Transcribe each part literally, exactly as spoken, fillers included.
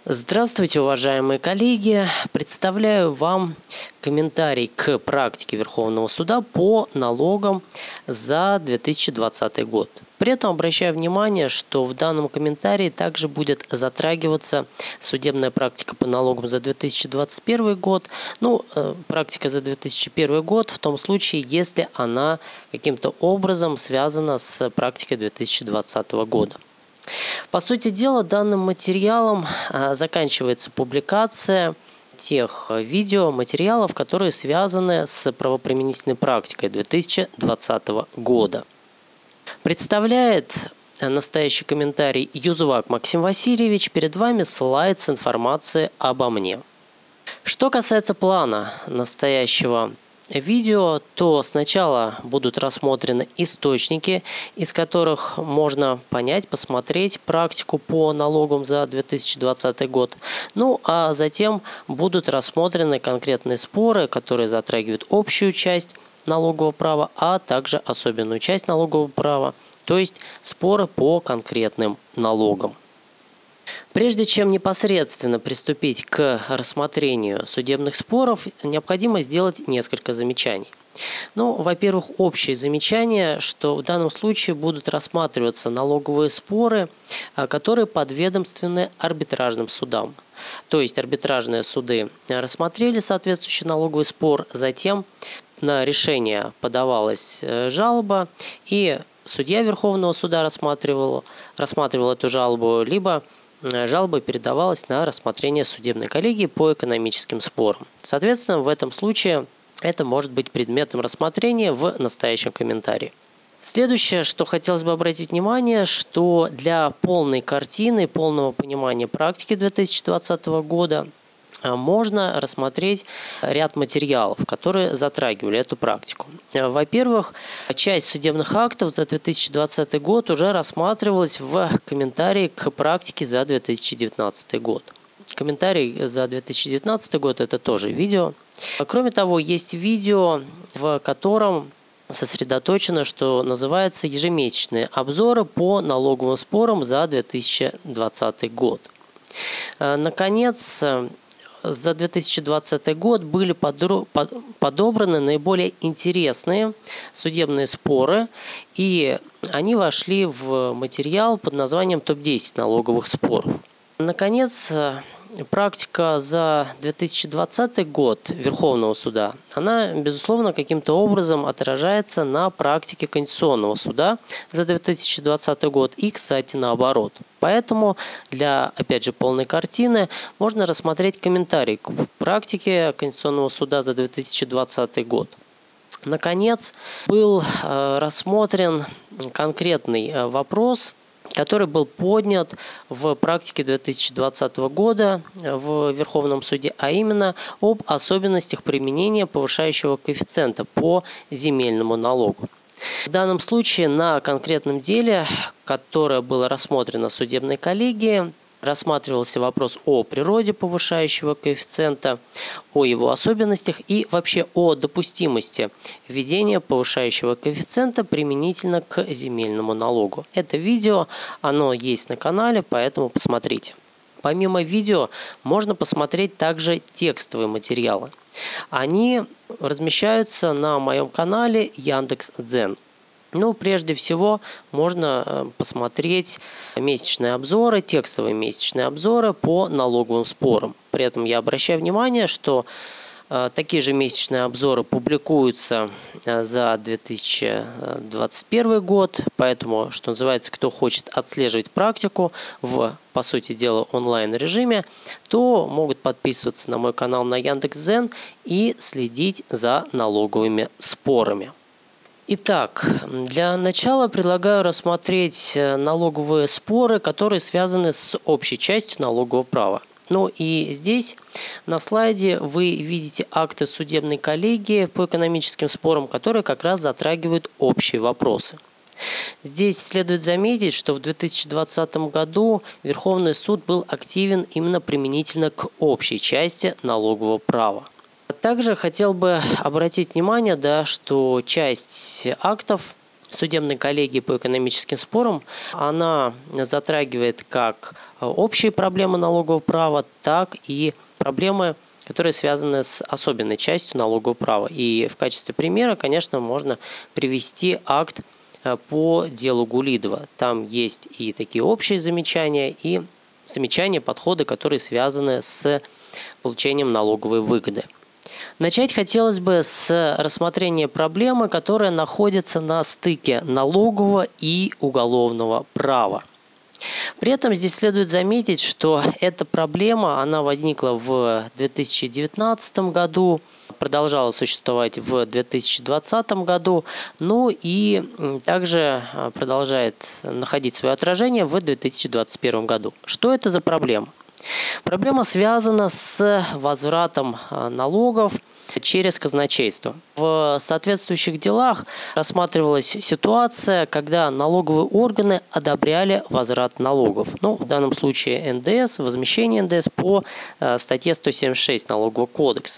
Здравствуйте, уважаемые коллеги! Представляю вам комментарий к практике Верховного суда по налогам за две тысячи двадцатый год. При этом обращаю внимание, что в данном комментарии также будет затрагиваться судебная практика по налогам за две тысячи двадцать первый год. Ну, практика за две тысячи первый год в том случае, если она каким-то образом связана с практикой две тысячи двадцатого года. По сути дела, данным материалом заканчивается публикация тех видеоматериалов, которые связаны с правоприменительной практикой две тысячи двадцатого года. Представляет настоящий комментарий Юзовак Максим Васильевич. Перед вами слайд с информацией обо мне. Что касается плана настоящего видео, то сначала будут рассмотрены источники, из которых можно понять, посмотреть практику по налогам за две тысячи двадцатый год. Ну а затем будут рассмотрены конкретные споры, которые затрагивают общую часть налогового права, а также особенную часть налогового права, то есть споры по конкретным налогам. Прежде чем непосредственно приступить к рассмотрению судебных споров, необходимо сделать несколько замечаний. Ну, во-первых, общее замечание, что в данном случае будут рассматриваться налоговые споры, которые подведомственны арбитражным судам. То есть арбитражные суды рассмотрели соответствующий налоговый спор, затем на решение подавалась жалоба, и судья Верховного суда рассматривал, рассматривал эту жалобу, либо жалоба передавалась на рассмотрение судебной коллегии по экономическим спорам. Соответственно, в этом случае это может быть предметом рассмотрения в настоящем комментарии. Следующее, что хотелось бы обратить внимание, что для полной картины, полного понимания практики две тысячи двадцатого года можно рассмотреть ряд материалов, которые затрагивали эту практику. Во-первых, часть судебных актов за две тысячи двадцатый год уже рассматривалась в комментарии к практике за две тысячи девятнадцатый год. Комментарий за две тысячи девятнадцатый год – это тоже видео. Кроме того, есть видео, в котором сосредоточено, что называется, ежемесячные обзоры по налоговым спорам за две тысячи двадцатый год. Наконец, за две тысячи двадцатый год были подобраны наиболее интересные судебные споры, и они вошли в материал под названием топ десять налоговых споров. Наконец, практика за две тысячи двадцатый год Верховного суда, она, безусловно, каким-то образом отражается на практике Конституционного суда за две тысячи двадцатый год и, кстати, наоборот. Поэтому для, опять же, полной картины можно рассмотреть комментарий к практике Конституционного суда за две тысячи двадцатый год. Наконец, был рассмотрен конкретный вопрос, который был поднят в практике две тысячи двадцатого года в Верховном суде, а именно об особенностях применения повышающего коэффициента по земельному налогу. В данном случае на конкретном деле, которое было рассмотрено судебной коллегией, рассматривался вопрос о природе повышающего коэффициента, о его особенностях и вообще о допустимости введения повышающего коэффициента применительно к земельному налогу. Это видео, оно есть на канале, поэтому посмотрите. Помимо видео можно посмотреть также текстовые материалы. Они размещаются на моем канале Яндекс.Дзен. Ну, прежде всего, можно посмотреть месячные обзоры, текстовые месячные обзоры по налоговым спорам. При этом я обращаю внимание, что такие же месячные обзоры публикуются за две тысячи двадцать первый год, поэтому, что называется, кто хочет отслеживать практику в, по сути дела, онлайн-режиме, то могут подписываться на мой канал на Яндекс.Дзен и следить за налоговыми спорами. Итак, для начала предлагаю рассмотреть налоговые споры, которые связаны с общей частью налогового права. Ну и здесь на слайде вы видите акты судебной коллегии по экономическим спорам, которые как раз затрагивают общие вопросы. Здесь следует заметить, что в две тысячи двадцатом году Верховный суд был активен именно применительно к общей части налогового права. Также хотел бы обратить внимание, да, что часть актов судебной коллегии по экономическим спорам, она затрагивает как общие проблемы налогового права, так и проблемы, которые связаны с особенной частью налогового права. И в качестве примера, конечно, можно привести акт по делу Гулидова. Там есть и такие общие замечания, и замечания, подходы, которые связаны с получением налоговой выгоды. Начать хотелось бы с рассмотрения проблемы, которая находится на стыке налогового и уголовного права. При этом здесь следует заметить, что эта проблема, она возникла в две тысячи девятнадцатом году, продолжала существовать в две тысячи двадцатом году, ну и также продолжает находить свое отражение в две тысячи двадцать первом году. Что это за проблема? Проблема связана с возвратом налогов через казначейство. В соответствующих делах рассматривалась ситуация, когда налоговые органы одобряли возврат налогов. Ну, в данном случае эн дэ эс, возмещение эн дэ эс по статье сто семьдесят шесть Налогового кодекса.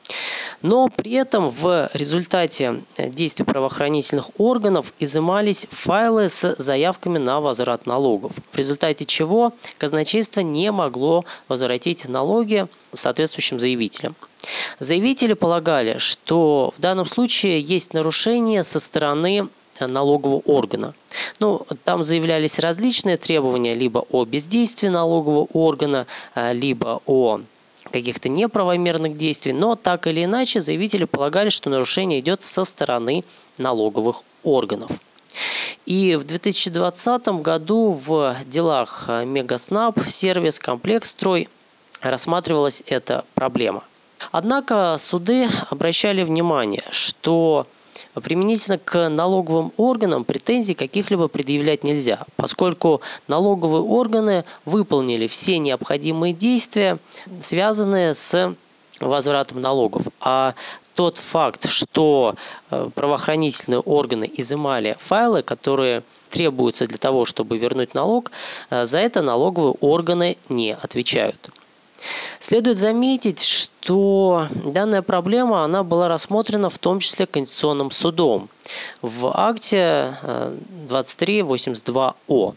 Но при этом в результате действий правоохранительных органов изымались файлы с заявками на возврат налогов, в результате чего казначейство не могло возвратить налоги соответствующим заявителям. Заявители полагали, что в данном случае есть нарушение со стороны налогового органа. Ну, там заявлялись различные требования либо о бездействии налогового органа, либо о каких-то неправомерных действий, но так или иначе заявители полагали, что нарушение идет со стороны налоговых органов. И в две тысячи двадцатом году в делах Мегаснаб, сервис, Комплексстрой рассматривалась эта проблема. Однако суды обращали внимание, что применительно к налоговым органам претензий каких-либо предъявлять нельзя, поскольку налоговые органы выполнили все необходимые действия, связанные с возвратом налогов. А тот факт, что правоохранительные органы изымали файлы, которые требуются для того, чтобы вернуть налог, за это налоговые органы не отвечают. Следует заметить, что данная проблема она была рассмотрена в том числе Конституционным судом в акте двадцать три восемьдесят два О.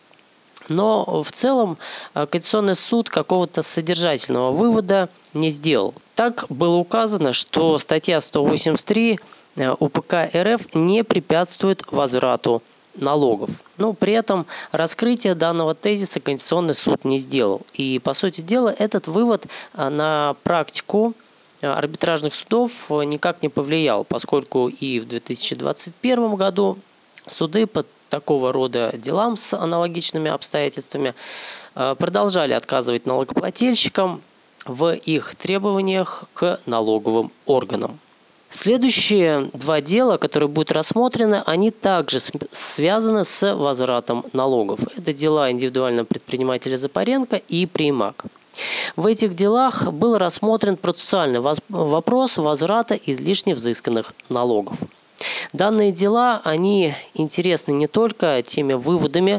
Но в целом Конституционный суд какого-то содержательного вывода не сделал. Так было указано, что статья сто восемьдесят три У П К Р Ф не препятствует возврату налогов. Но при этом раскрытие данного тезиса Конституционный суд не сделал. И, по сути дела, этот вывод на практику арбитражных судов никак не повлиял, поскольку и в две тысячи двадцать первом году суды по такого рода делам с аналогичными обстоятельствами продолжали отказывать налогоплательщикам в их требованиях к налоговым органам. Следующие два дела, которые будут рассмотрены, они также связаны с возвратом налогов. Это дела индивидуального предпринимателя Запоренко и Примак. В этих делах был рассмотрен процессуальный вопрос возврата излишне взысканных налогов. Данные дела, они интересны не только теми выводами,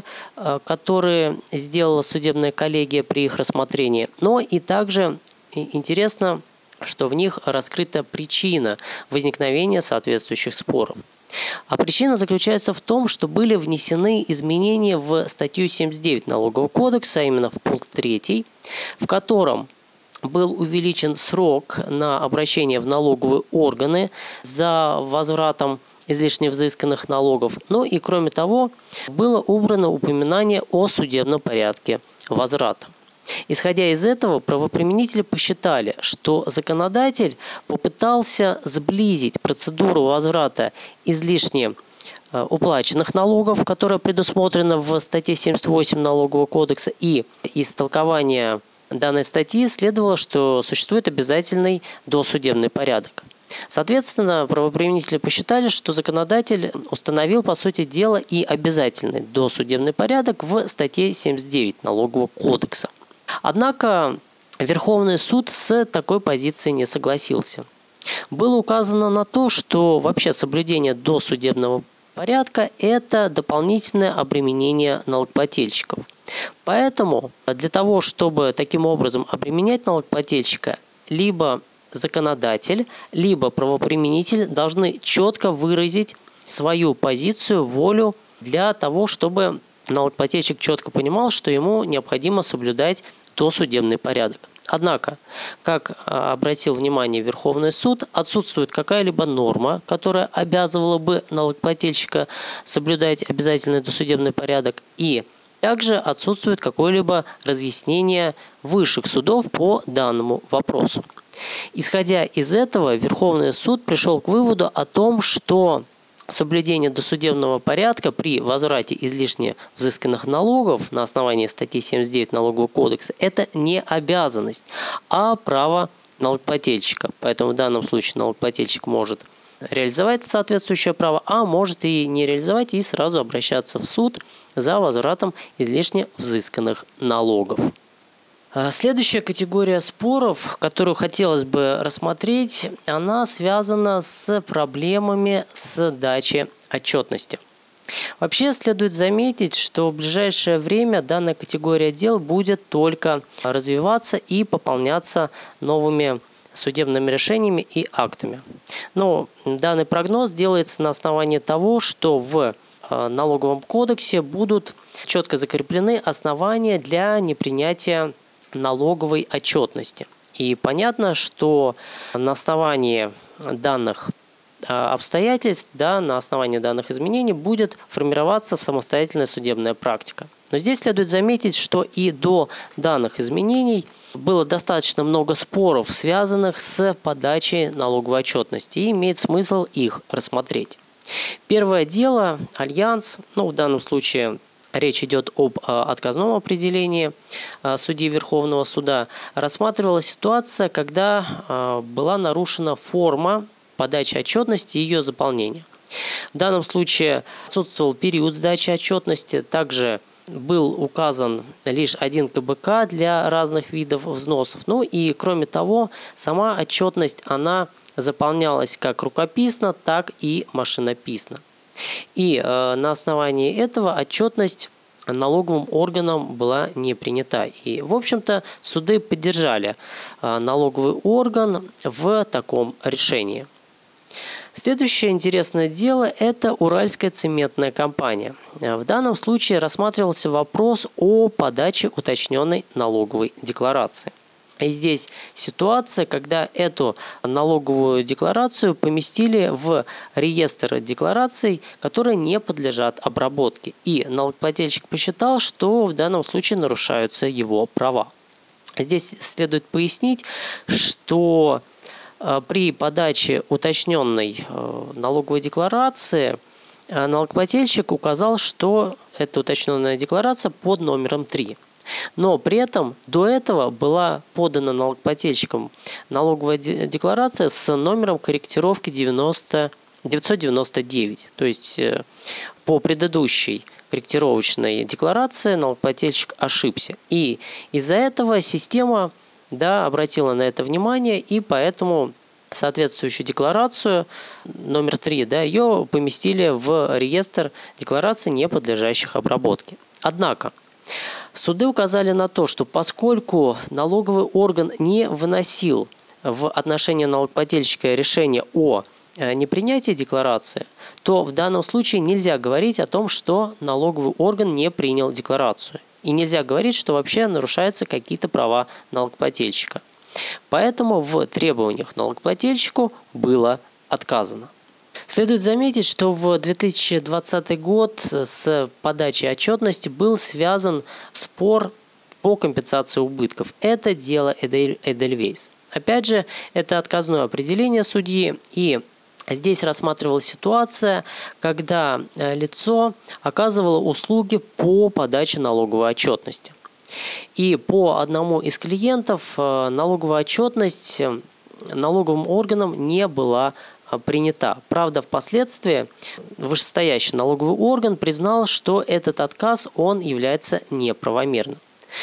которые сделала судебная коллегия при их рассмотрении, но и также интересно, что в них раскрыта причина возникновения соответствующих споров. А причина заключается в том, что были внесены изменения в статью семьдесят девять Налогового кодекса, а именно в пункт три, в котором был увеличен срок на обращение в налоговые органы за возвратом излишне взысканных налогов. Ну и кроме того, было убрано упоминание о судебном порядке возврата. Исходя из этого, правоприменители посчитали, что законодатель попытался сблизить процедуру возврата излишне уплаченных налогов, которая предусмотрена в статье семьдесят восемь Налогового кодекса, и из толкования данной статьи следовало, что существует обязательный досудебный порядок. Соответственно, правоприменители посчитали, что законодатель установил, по сути дела, и обязательный досудебный порядок в статье семьдесят девять Налогового кодекса. Однако Верховный суд с такой позицией не согласился. Было указано на то, что вообще соблюдение досудебного порядка – это дополнительное обременение налогоплательщиков. Поэтому для того, чтобы таким образом обременять налогоплательщика, либо законодатель, либо правоприменитель должны четко выразить свою позицию, волю для того, чтобы налогоплательщик четко понимал, что ему необходимо соблюдать досудебный порядок. Однако, как обратил внимание Верховный суд, отсутствует какая-либо норма, которая обязывала бы налогоплательщика соблюдать обязательный досудебный порядок, и также отсутствует какое-либо разъяснение высших судов по данному вопросу. Исходя из этого, Верховный суд пришел к выводу о том, что соблюдение досудебного порядка при возврате излишне взысканных налогов на основании статьи семьдесят девять Налогового кодекса – это не обязанность, а право налогоплательщика. Поэтому в данном случае налогоплательщик может реализовать соответствующее право, а может и не реализовать, и сразу обращаться в суд за возвратом излишне взысканных налогов. Следующая категория споров, которую хотелось бы рассмотреть, она связана с проблемами с дачей отчетности. Вообще следует заметить, что в ближайшее время данная категория дел будет только развиваться и пополняться новыми судебными решениями и актами. Но данный прогноз делается на основании того, что в налоговом кодексе будут четко закреплены основания для непринятия налоговой отчетности. И понятно, что на основании данных обстоятельств, да, на основании данных изменений будет формироваться самостоятельная судебная практика. Но здесь следует заметить, что и до данных изменений было достаточно много споров, связанных с подачей налоговой отчетности, и имеет смысл их рассмотреть. Первое дело, Альянс, ну в данном случае речь идет об отказном определении судьи Верховного суда, рассматривала ситуация, когда была нарушена форма подачи отчетности и ее заполнения. В данном случае отсутствовал период сдачи отчетности, также был указан лишь один ка бэ ка для разных видов взносов. Ну и кроме того, сама отчетность, она заполнялась как рукописно, так и машинописно. И э, на основании этого отчетность налоговым органам была не принята. И, в общем-то, суды поддержали э, налоговый орган в таком решении. Следующее интересное дело – это Уральская цементная компания. В данном случае рассматривался вопрос о подаче уточненной налоговой декларации. И здесь ситуация, когда эту налоговую декларацию поместили в реестр деклараций, которые не подлежат обработке. И налогоплательщик посчитал, что в данном случае нарушаются его права. Здесь следует пояснить, что при подаче уточненной налоговой декларации налогоплательщик указал, что эта уточненная декларация под номером три. Но при этом до этого была подана налогоплательщиком налоговая декларация с номером корректировки девятьсот девяносто девять. То есть по предыдущей корректировочной декларации налогоплательщик ошибся. И из-за этого система, да, обратила на это внимание, и поэтому соответствующую декларацию номер три, да, ее поместили в реестр деклараций, не подлежащих обработке. Однако суды указали на то, что поскольку налоговый орган не выносил в отношении налогоплательщика решение о непринятии декларации, то в данном случае нельзя говорить о том, что налоговый орган не принял декларацию. И нельзя говорить, что вообще нарушаются какие-то права налогоплательщика. Поэтому в требованиях налогоплательщику было отказано. Следует заметить, что в две тысячи двадцатый год с подачей отчетности был связан спор по компенсации убытков. Это дело Эдельвейс. Опять же, это отказное определение судьи, и здесь рассматривалась ситуация, когда лицо оказывало услуги по подаче налоговой отчетности. И по одному из клиентов налоговая отчетность налоговым органом не была принята. Правда, впоследствии вышестоящий налоговый орган признал, что этот отказ он является неправомерным.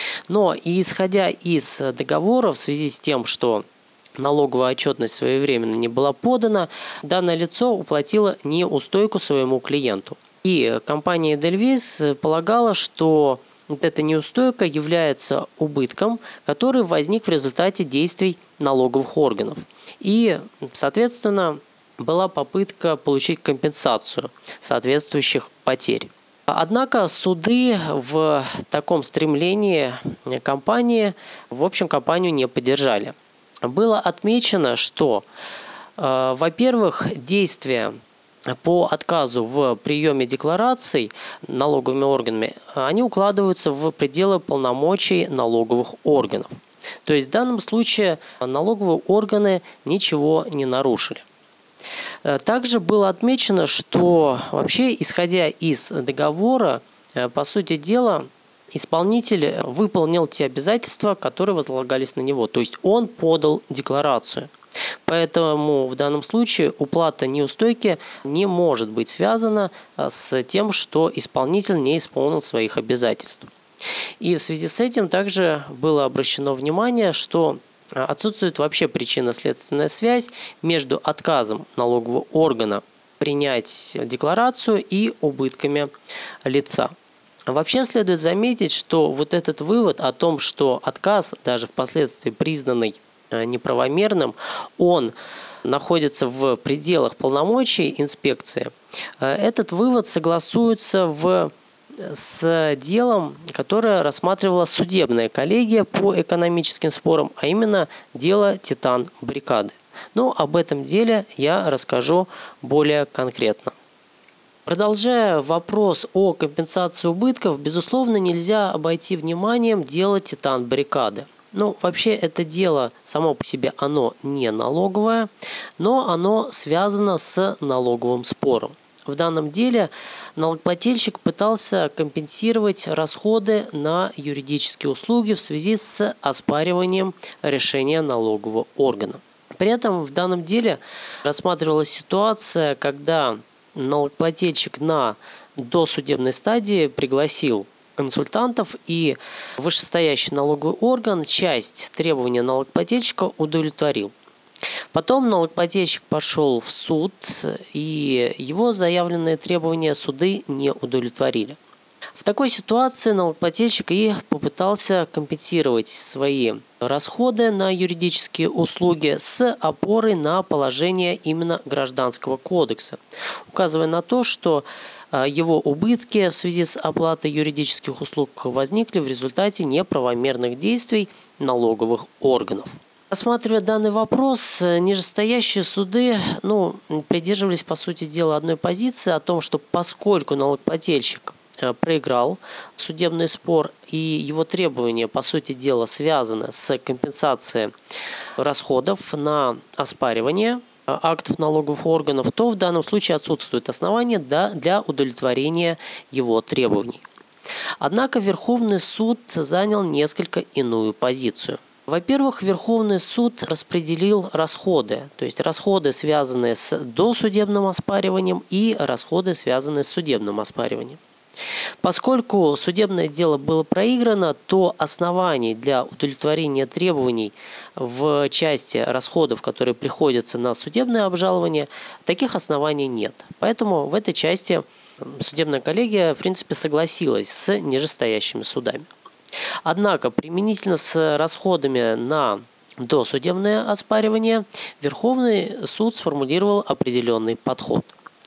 Но и исходя из договора в связи с тем, что налоговая отчетность своевременно не была подана, данное лицо уплатило неустойку своему клиенту. И компания Эдельвейс полагала, что вот эта неустойка является убытком, который возник в результате действий налоговых органов. И, соответственно, была попытка получить компенсацию соответствующих потерь. Однако суды в таком стремлении компании, в общем, компанию не поддержали. Было отмечено, что, э, во-первых, действия по отказу в приеме деклараций налоговыми органами, они укладываются в пределы полномочий налоговых органов. То есть в данном случае налоговые органы ничего не нарушили. Также было отмечено, что вообще, исходя из договора, по сути дела, исполнитель выполнил те обязательства, которые возлагались на него. То есть он подал декларацию. Поэтому в данном случае уплата неустойки не может быть связана с тем, что исполнитель не исполнил своих обязательств. И в связи с этим также было обращено внимание, что отсутствует вообще причинно-следственная связь между отказом налогового органа принять декларацию и убытками лица. Вообще следует заметить, что вот этот вывод о том, что отказ, даже впоследствии признанный неправомерным, он находится в пределах полномочий инспекции, этот вывод согласуется в с делом, которое рассматривала судебная коллегия по экономическим спорам, а именно дело Титан-Баррикады. Но об этом деле я расскажу более конкретно. Продолжая вопрос о компенсации убытков, безусловно, нельзя обойти вниманием дело Титан-Баррикады. Ну, вообще это дело само по себе, оно не налоговое, но оно связано с налоговым спором. В данном деле налогоплательщик пытался компенсировать расходы на юридические услуги в связи с оспариванием решения налогового органа. При этом в данном деле рассматривалась ситуация, когда налогоплательщик на досудебной стадии пригласил консультантов, и вышестоящий налоговый орган часть требований налогоплательщика удовлетворил. Потом налогоплательщик пошел в суд, и его заявленные требования суды не удовлетворили. В такой ситуации налогоплательщик и попытался компенсировать свои расходы на юридические услуги с опорой на положение именно Гражданского кодекса, указывая на то, что его убытки в связи с оплатой юридических услуг возникли в результате неправомерных действий налоговых органов. Рассматривая данный вопрос, нижестоящие суды ну, придерживались, по сути дела, одной позиции о том, что поскольку налогоплательщик проиграл судебный спор и его требования, по сути дела, связаны с компенсацией расходов на оспаривание актов налоговых органов, то в данном случае отсутствует основание для удовлетворения его требований. Однако Верховный суд занял несколько иную позицию. Во-первых, Верховный суд распределил расходы, то есть расходы, связанные с досудебным оспариванием, и расходы, связанные с судебным оспариванием. Поскольку судебное дело было проиграно, то оснований для удовлетворения требований в части расходов, которые приходятся на судебное обжалование, таких оснований нет. Поэтому в этой части судебная коллегия, в принципе, согласилась с нижестоящими судами. Однако, применительно с расходами на досудебное оспаривание, Верховный суд сформулировал определенный подход.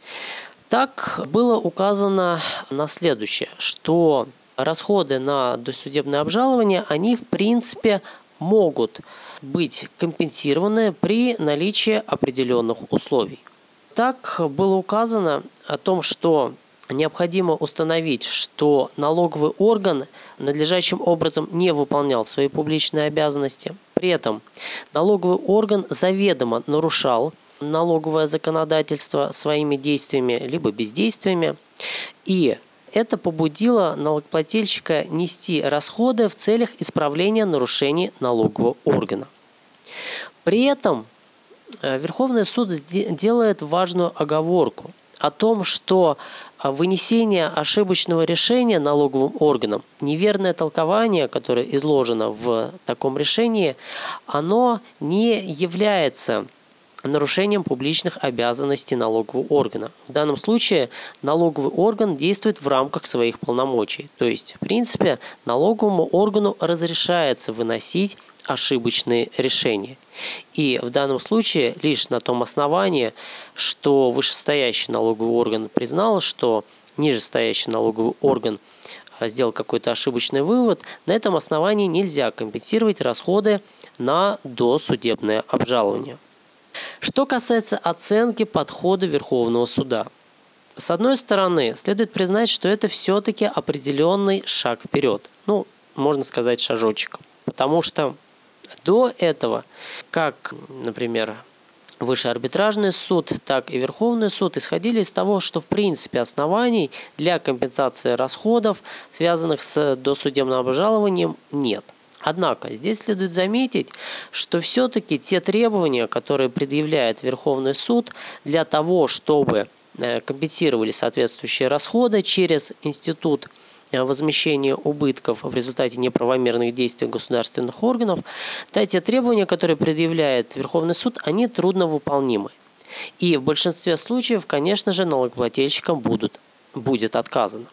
Так было указано на следующее, что расходы на досудебное обжалование, они в принципе могут быть компенсированы при наличии определенных условий. Так было указано о том, что необходимо установить, что налоговый орган надлежащим образом не выполнял свои публичные обязанности. При этом налоговый орган заведомо нарушал налоговое законодательство своими действиями либо бездействиями, и это побудило налогоплательщика нести расходы в целях исправления нарушений налогового органа. При этом Верховный суд делает важную оговорку о том, что вынесение ошибочного решения налоговым органом, неверное толкование, которое изложено в таком решении, оно не является нарушением публичных обязанностей налогового органа. В данном случае налоговый орган действует в рамках своих полномочий. То есть, в принципе, налоговому органу разрешается выносить ошибочные решения. И в данном случае лишь на том основании, что вышестоящий налоговый орган признал, что нижестоящий налоговый орган сделал какой-то ошибочный вывод, на этом основании нельзя компенсировать расходы на досудебное обжалование. Что касается оценки подхода Верховного суда. С одной стороны, следует признать, что это все-таки определенный шаг вперед. Ну, можно сказать, шажочек. Потому что до этого, как, например, Высший арбитражный суд, так и Верховный суд исходили из того, что в принципе оснований для компенсации расходов, связанных с досудебным обжалованием, нет. Однако здесь следует заметить, что все-таки те требования, которые предъявляет Верховный суд для того, чтобы компенсировали соответствующие расходы через институт возмещения убытков в результате неправомерных действий государственных органов, да, те требования, которые предъявляет Верховный суд, они трудновыполнимы. И в большинстве случаев, конечно же, налогоплательщикам будут, будет отказано.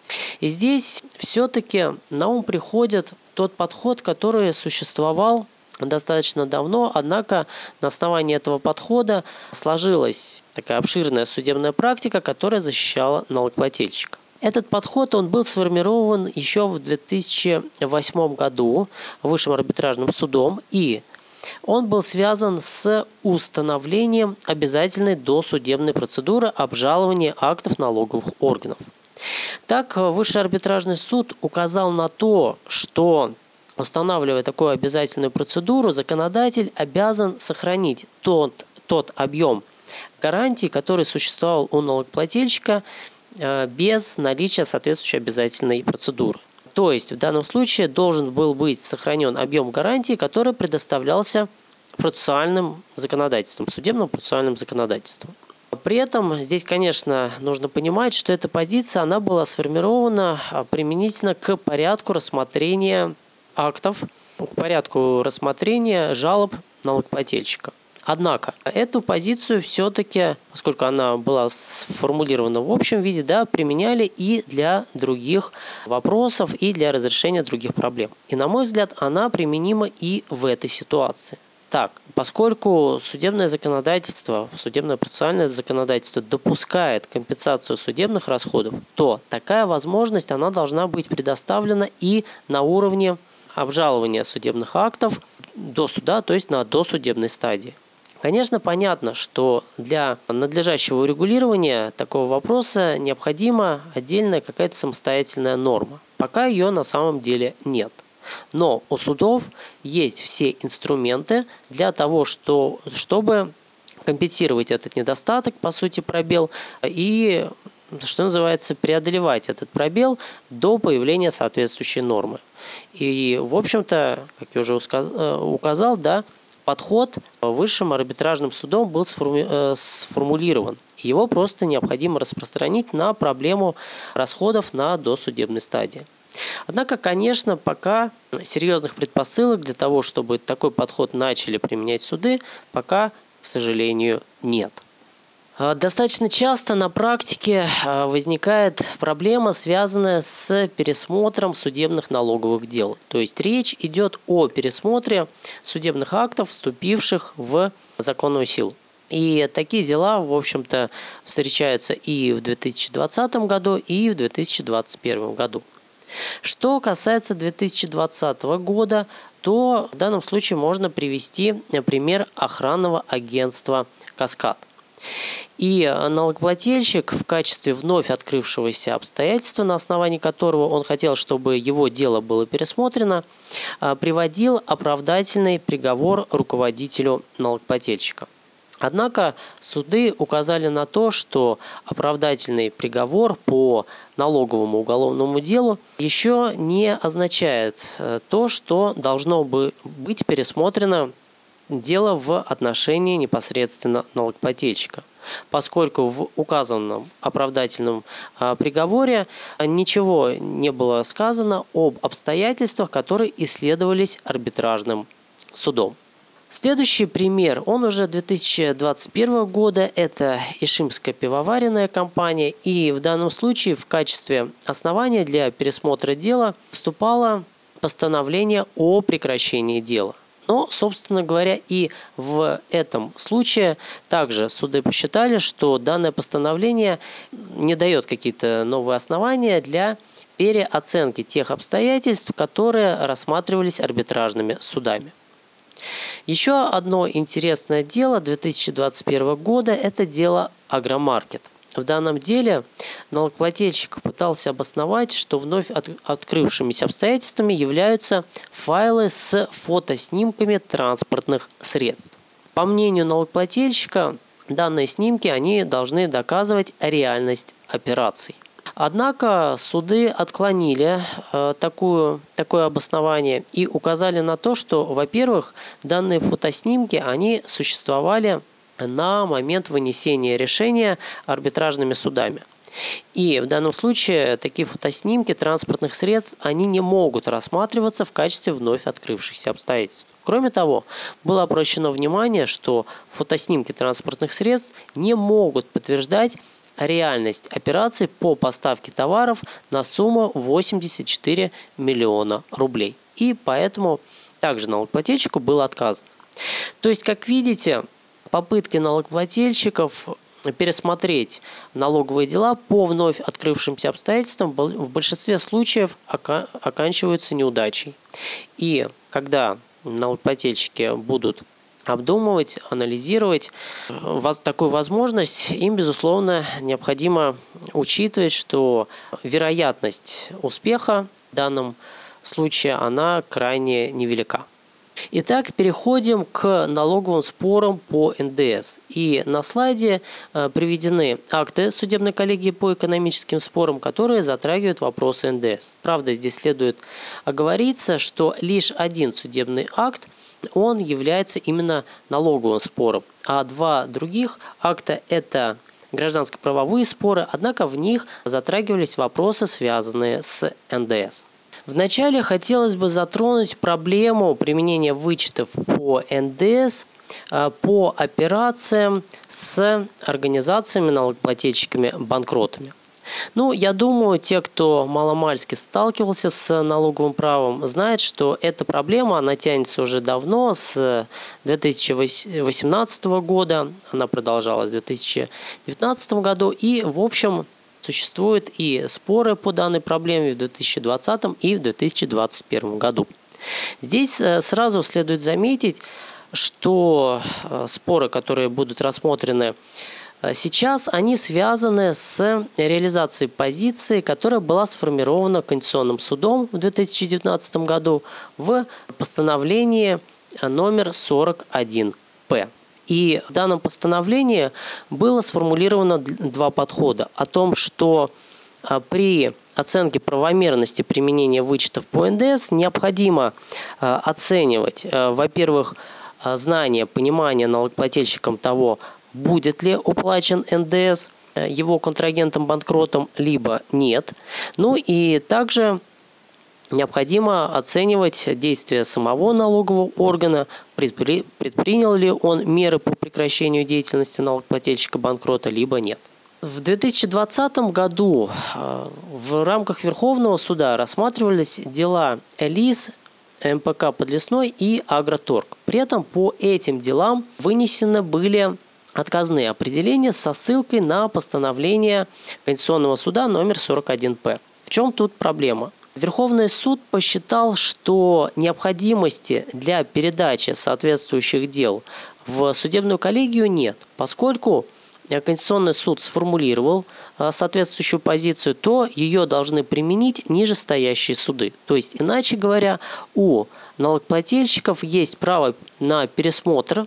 И здесь все-таки на ум приходит тот подход, который существовал достаточно давно, однако на основании этого подхода сложилась такая обширная судебная практика, которая защищала налогоплательщика. Этот подход он был сформирован еще в две тысячи восьмом году Высшим арбитражным судом, и он был связан с установлением обязательной досудебной процедуры обжалования актов налоговых органов. Так, Высший арбитражный суд указал на то, что, устанавливая такую обязательную процедуру, законодатель обязан сохранить тот, тот объем гарантий, который существовал у налогоплательщика без наличия соответствующей обязательной процедуры. То есть в данном случае должен был быть сохранен объем гарантий, который предоставлялся процессуальным законодательством, судебным процессуальным законодательством. При этом здесь, конечно, нужно понимать, что эта позиция она была сформирована применительно к порядку рассмотрения актов, к порядку рассмотрения жалоб налогоплательщика. Однако эту позицию все-таки, поскольку она была сформулирована в общем виде, да, применяли и для других вопросов, и для разрешения других проблем. И, на мой взгляд, она применима и в этой ситуации. Так, поскольку судебное законодательство, судебное процессуальное законодательство допускает компенсацию судебных расходов, то такая возможность она должна быть предоставлена и на уровне обжалования судебных актов до суда, то есть на досудебной стадии. Конечно, понятно, что для надлежащего урегулирования такого вопроса необходима отдельная какая-то самостоятельная норма. Пока ее на самом деле нет. Но у судов есть все инструменты для того, что, чтобы компенсировать этот недостаток, по сути, пробел, и, что называется, преодолевать этот пробел до появления соответствующей нормы. И, в общем-то, как я уже указал, да, подход Высшим арбитражным судом был сформулирован. Его просто необходимо распространить на проблему расходов на досудебной стадии. Однако, конечно, пока серьезных предпосылок для того, чтобы такой подход начали применять суды, пока, к сожалению, нет. Достаточно часто на практике возникает проблема, связанная с пересмотром судебных налоговых дел. То есть речь идет о пересмотре судебных актов, вступивших в законную силу. И такие дела, в общем-то, встречаются и в две тысячи двадцатом году, и в две тысячи двадцать первом году. Что касается две тысячи двадцатого года, то в данном случае можно привести пример охранного агентства «Каскад». И налогоплательщик в качестве вновь открывшегося обстоятельства, на основании которого он хотел, чтобы его дело было пересмотрено, приводил оправдательный приговор руководителю налогоплательщика. Однако суды указали на то, что оправдательный приговор по налоговому уголовному делу еще не означает то, что должно бы быть пересмотрено дело в отношении непосредственно налогоплательщика, поскольку в указанном оправдательном приговоре ничего не было сказано об обстоятельствах, которые исследовались арбитражным судом. Следующий пример, он уже две тысячи двадцать первого года, это Ишимская пивоваренная компания, и в данном случае в качестве основания для пересмотра дела вступало постановление о прекращении дела. Но, собственно говоря, и в этом случае также суды посчитали, что данное постановление не дает какие-то новые основания для переоценки тех обстоятельств, которые рассматривались арбитражными судами. Еще одно интересное дело две тысячи двадцать первого года – это дело Агромаркет. В данном деле налогоплательщик пытался обосновать, что вновь от, открывшимися обстоятельствами являются файлы с фотоснимками транспортных средств. По мнению налогоплательщика, данные снимки они должны доказывать реальность операций. Однако суды отклонили э, такую, такое обоснование и указали на то, что, во-первых, данные фотоснимки они существовали на момент вынесения решения арбитражными судами. И в данном случае такие фотоснимки транспортных средств они не могут рассматриваться в качестве вновь открывшихся обстоятельств. Кроме того, было обращено внимание, что фотоснимки транспортных средств не могут подтверждать реальность операций по поставке товаров на сумму восемьдесят четыре миллиона рублей. И поэтому также налогоплательщику было отказано. То есть, как видите, попытки налогоплательщиков пересмотреть налоговые дела по вновь открывшимся обстоятельствам в большинстве случаев оканчиваются неудачей. И когда налогоплательщики будут обдумывать, анализировать такую возможность, им, безусловно, необходимо учитывать, что вероятность успеха в данном случае она крайне невелика. Итак, переходим к налоговым спорам по эн дэ эс. И на слайде приведены акты судебной коллегии по экономическим спорам, которые затрагивают вопросы эн дэ эс. Правда, здесь следует оговориться, что лишь один судебный акт он является именно налоговым спором, а два других акта – это гражданско-правовые споры, однако в них затрагивались вопросы, связанные с эн дэ эс. Вначале хотелось бы затронуть проблему применения вычетов по эн дэ эс по операциям с организациями налогоплательщиками-банкротами. Ну, я думаю, те, кто маломальски сталкивался с налоговым правом, знают, что эта проблема, она тянется уже давно, с две тысячи восемнадцатого года, она продолжалась в две тысячи девятнадцатом году, и, в общем, существуют и споры по данной проблеме в две тысячи двадцатом и в две тысячи двадцать первом году. Здесь сразу следует заметить, что споры, которые будут рассмотрены сейчас, они связаны с реализацией позиции, которая была сформирована Конституционным судом в две тысячи девятнадцатом году в постановлении номер сорок один пэ. И в данном постановлении было сформулировано два подхода о том, что при оценке правомерности применения вычетов по эн дэ эс необходимо оценивать, во-первых, знание, понимание налогоплательщиком того, будет ли уплачен эн дэ эс его контрагентом-банкротом, либо нет. Ну и также необходимо оценивать действия самого налогового органа, предпри... предпринял ли он меры по прекращению деятельности налогоплательщика-банкрота, либо нет. В две тысячи двадцатом году в рамках Верховного суда рассматривались дела ЭЛИС, эм пэ ка Подлесной и Агроторг. При этом по этим делам вынесены были отказные определения со ссылкой на постановление Конституционного суда номер сорок один пэ. В чем тут проблема? Верховный суд посчитал, что необходимости для передачи соответствующих дел в судебную коллегию нет, поскольку Конституционный суд сформулировал соответствующую позицию, то ее должны применить нижестоящие суды. То есть, иначе говоря, у налогоплательщиков есть право на пересмотр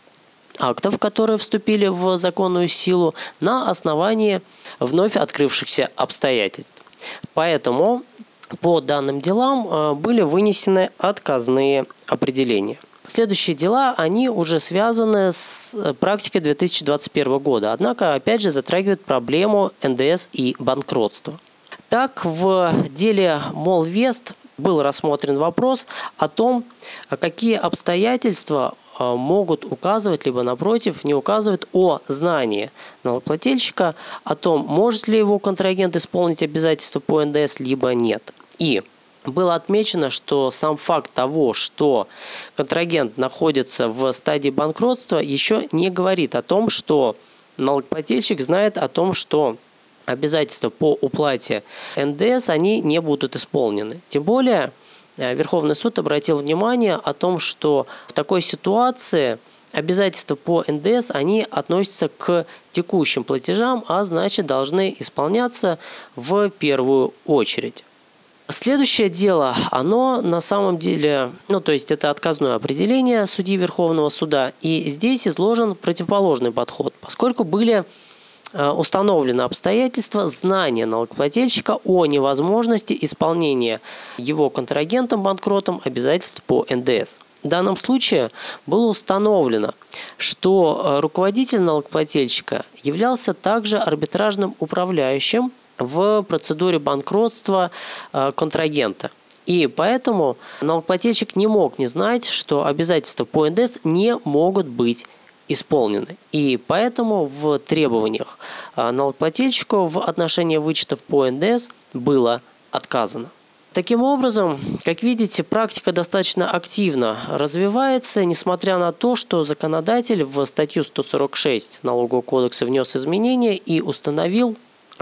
актов, которые вступили в законную силу, на основании вновь открывшихся обстоятельств. Поэтому по данным делам были вынесены отказные определения. Следующие дела, они уже связаны с практикой две тысячи двадцать первого года, однако, опять же, затрагивают проблему эн дэ эс и банкротства. Так, в деле Молвест был рассмотрен вопрос о том, какие обстоятельства могут указывать, либо напротив, не указывают о знании налогоплательщика о том, может ли его контрагент исполнить обязательства по эн дэ эс, либо нет. И было отмечено, что сам факт того, что контрагент находится в стадии банкротства, еще не говорит о том, что налогоплательщик знает о том, что обязательства по уплате эн дэ эс они не будут исполнены. Тем более Верховный суд обратил внимание о том, что в такой ситуации обязательства по эн дэ эс они относятся к текущим платежам, а значит должны исполняться в первую очередь. Следующее дело, оно на самом деле, ну то есть это отказное определение судьи Верховного суда, и здесь изложен противоположный подход, поскольку были установлены обстоятельства знания налогоплательщика о невозможности исполнения его контрагентом-банкротом обязательств по эн дэ эс. В данном случае было установлено, что руководитель налогоплательщика являлся также арбитражным управляющим в процедуре банкротства контрагента. И поэтому налогоплательщик не мог не знать, что обязательства по эн дэ эс не могут быть исполнены. И поэтому в требованиях налогоплательщику в отношении вычетов по эн дэ эс было отказано. Таким образом, как видите, практика достаточно активно развивается, несмотря на то, что законодатель в статью сто сорок шесть Налогового кодекса внес изменения и установил,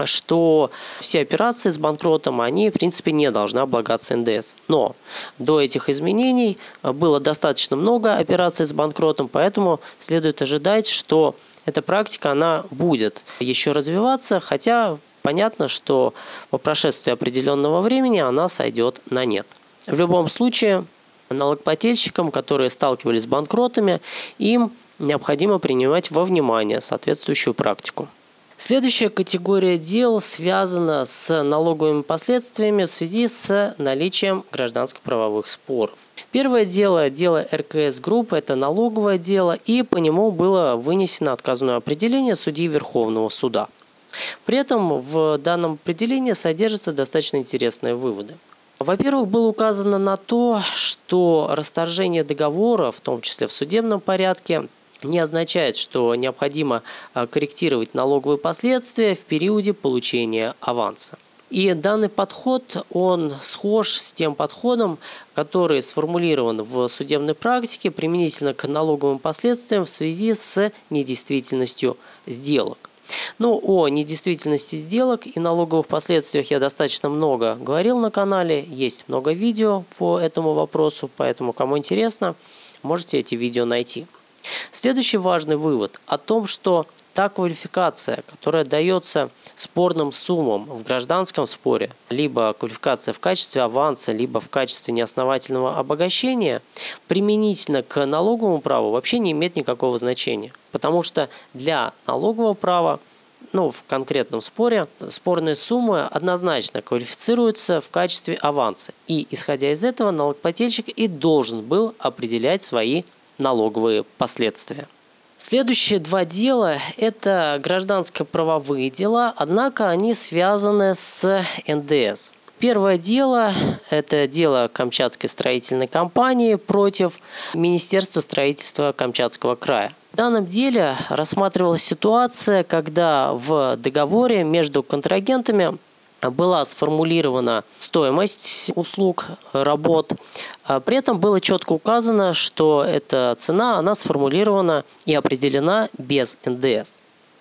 что все операции с банкротом, они, в принципе, не должны облагаться эн дэ эс. Но до этих изменений было достаточно много операций с банкротом, поэтому следует ожидать, что эта практика, она будет еще развиваться, хотя понятно, что по прошествии определенного времени она сойдет на нет. В любом случае, налогоплательщикам, которые сталкивались с банкротами, им необходимо принимать во внимание соответствующую практику. Следующая категория дел связана с налоговыми последствиями в связи с наличием гражданско-правовых споров. Первое дело – дело эр ка эс Групп, это налоговое дело, и по нему было вынесено отказное определение судьи Верховного суда. При этом в данном определении содержатся достаточно интересные выводы. Во-первых, было указано на то, что расторжение договора, в том числе в судебном порядке, не означает, что необходимо корректировать налоговые последствия в периоде получения аванса. И данный подход, он схож с тем подходом, который сформулирован в судебной практике применительно к налоговым последствиям в связи с недействительностью сделок. Ну, о недействительности сделок и налоговых последствиях я достаточно много говорил на канале, есть много видео по этому вопросу, поэтому, кому интересно, можете эти видео найти. Следующий важный вывод о том, что та квалификация, которая дается спорным суммам в гражданском споре, либо квалификация в качестве аванса, либо в качестве неосновательного обогащения, применительно к налоговому праву вообще не имеет никакого значения. Потому что для налогового права, ну, в конкретном споре, спорные суммы однозначно квалифицируются в качестве аванса. И, исходя из этого, налогоплательщик и должен был определять свои налоговые последствия. Следующие два дела – это гражданско-правовые дела, однако они связаны с эн дэ эс. Первое дело – это дело Камчатской строительной компании против Министерства строительства Камчатского края. В данном деле рассматривалась ситуация, когда в договоре между контрагентами была сформулирована стоимость услуг, работ. При этом было четко указано, что эта цена она сформулирована и определена без эн дэ эс.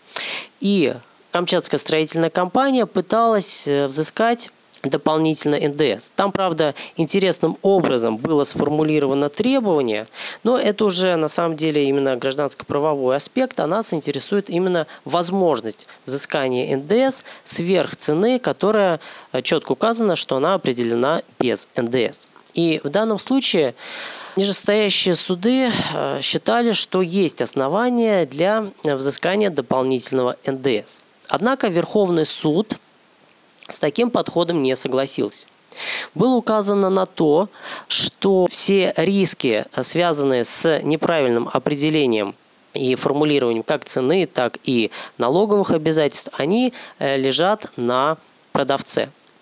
И Камчатская строительная компания пыталась взыскать дополнительно эн дэ эс. Там, правда, интересным образом было сформулировано требование, но это уже на самом деле именно гражданско-правовой аспект, а нас интересует именно возможность взыскания эн дэ эс сверх цены, которая четко указана, что она определена без эн дэ эс. И в данном случае нижестоящие суды считали, что есть основания для взыскания дополнительного эн дэ эс. Однако Верховный суд с таким подходом не согласился. Было указано на то, что все риски, связанные с неправильным определением и формулированием как цены, так и налоговых обязательств, они лежат на продавце.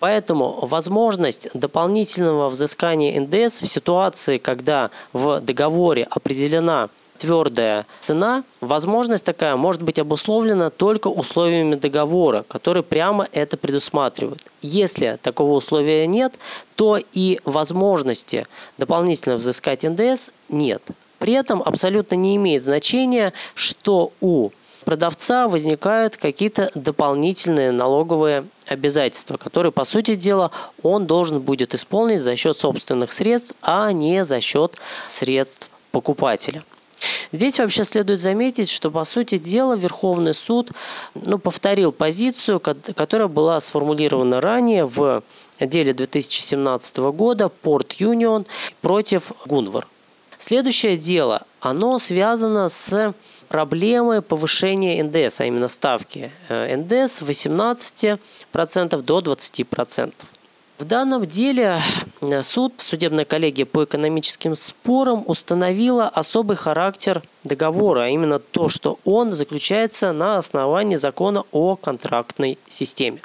Поэтому возможность дополнительного взыскания эн дэ эс в ситуации, когда в договоре определена твердая цена, возможность такая может быть обусловлена только условиями договора, которые прямо это предусматривают. Если такого условия нет, то и возможности дополнительно взыскать эн дэ эс нет. При этом абсолютно не имеет значения, что у продавца возникают какие-то дополнительные налоговые обязательства, которые, по сути дела, он должен будет исполнить за счет собственных средств, а не за счет средств покупателя. Здесь вообще следует заметить, что, по сути дела, Верховный суд ну, повторил позицию, которая была сформулирована ранее в деле две тысячи семнадцатого года Port Union против Gunvor. Следующее дело, оно связано с проблемой повышения эн дэ эс, а именно ставки эн дэ эс с восемнадцати процентов до двадцати процентов. В данном деле суд, судебная коллегия по экономическим спорам установила особый характер договора, а именно то, что он заключается на основании закона о контрактной системе.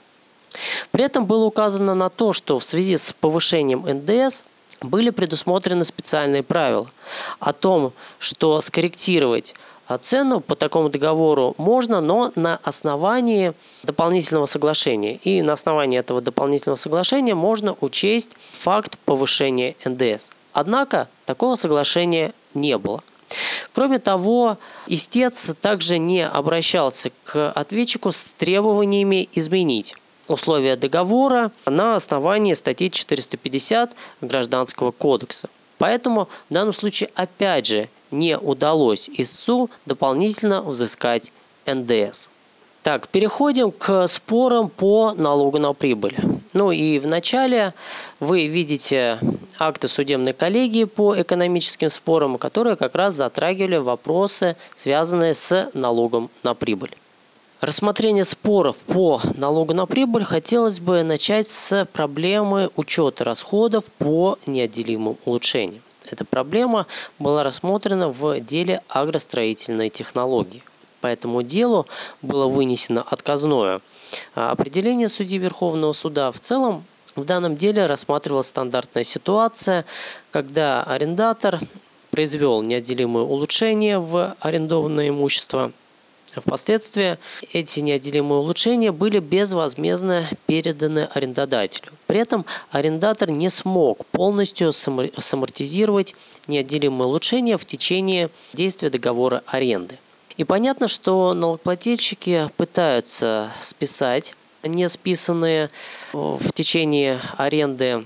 При этом было указано на то, что в связи с повышением эн дэ эс были предусмотрены специальные правила о том, что скорректировать цену по такому договору можно, но на основании дополнительного соглашения. И на основании этого дополнительного соглашения можно учесть факт повышения эн дэ эс. Однако такого соглашения не было. Кроме того, истец также не обращался к ответчику с требованиями изменить условия договора на основании статьи четыреста пятьдесят Гражданского кодекса. Поэтому в данном случае опять же не удалось истцу дополнительно взыскать эн дэ эс. Так, переходим к спорам по налогу на прибыль. Ну и вначале вы видите акты судебной коллегии по экономическим спорам, которые как раз затрагивали вопросы, связанные с налогом на прибыль. Рассмотрение споров по налогу на прибыль хотелось бы начать с проблемы учета расходов по неотделимым улучшениям. Эта проблема была рассмотрена в деле агростроительной технологии. По этому делу было вынесено отказное определение судьи Верховного суда. В целом в данном деле рассматривалась стандартная ситуация, когда арендатор произвел неотделимые улучшения в арендованное имущество. Впоследствии эти неотделимые улучшения были безвозмездно переданы арендодателю. При этом арендатор не смог полностью самортизировать неотделимые улучшения в течение действия договора аренды. И понятно, что налогоплательщики пытаются списать несписанные в течение аренды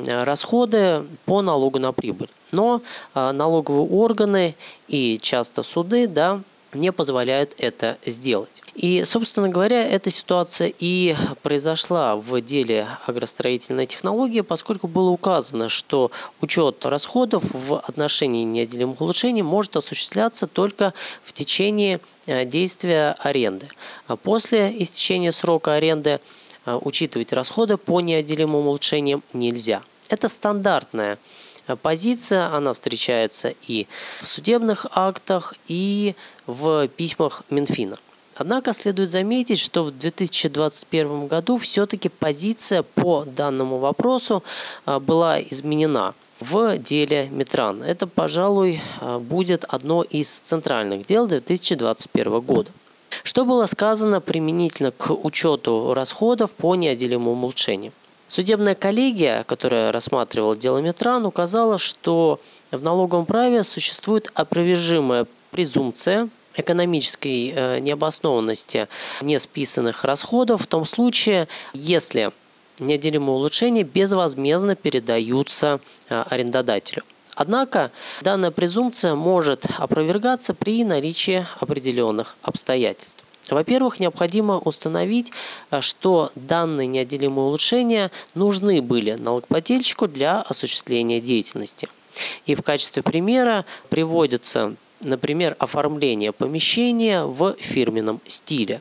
расходы по налогу на прибыль. Но налоговые органы и часто суды, да, не позволяют это сделать. И, собственно говоря, эта ситуация и произошла в деле агростроительной технологии, поскольку было указано, что учет расходов в отношении неотделимых улучшений может осуществляться только в течение действия аренды. После истечения срока аренды учитывать расходы по неотделимым улучшениям нельзя. Это стандартная позиция, она встречается и в судебных актах, и в письмах Минфина. Однако следует заметить, что в две тысячи двадцать первом году все-таки позиция по данному вопросу была изменена в деле Метран. Это, пожалуй, будет одно из центральных дел две тысячи двадцать первого года. Что было сказано применительно к учету расходов по неотделимым улучшениям? Судебная коллегия, которая рассматривала дело Метран, указала, что в налоговом праве существует опровержимая презумпция экономической э, необоснованности несписанных расходов в том случае, если неотделимые улучшения безвозмездно передаются э, арендодателю. Однако данная презумпция может опровергаться при наличии определенных обстоятельств. Во-первых, необходимо установить, что данные неотделимые улучшения нужны были налогоплательщику для осуществления деятельности. И в качестве примера приводится, например, оформление помещения в фирменном стиле,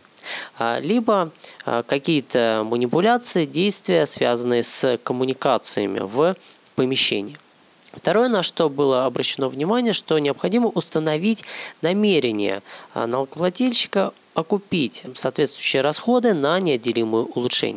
либо какие-то манипуляции, действия, связанные с коммуникациями в помещении. Второе, на что было обращено внимание, что необходимо установить намерение налогоплательщика окупить соответствующие расходы на неотделимые улучшения.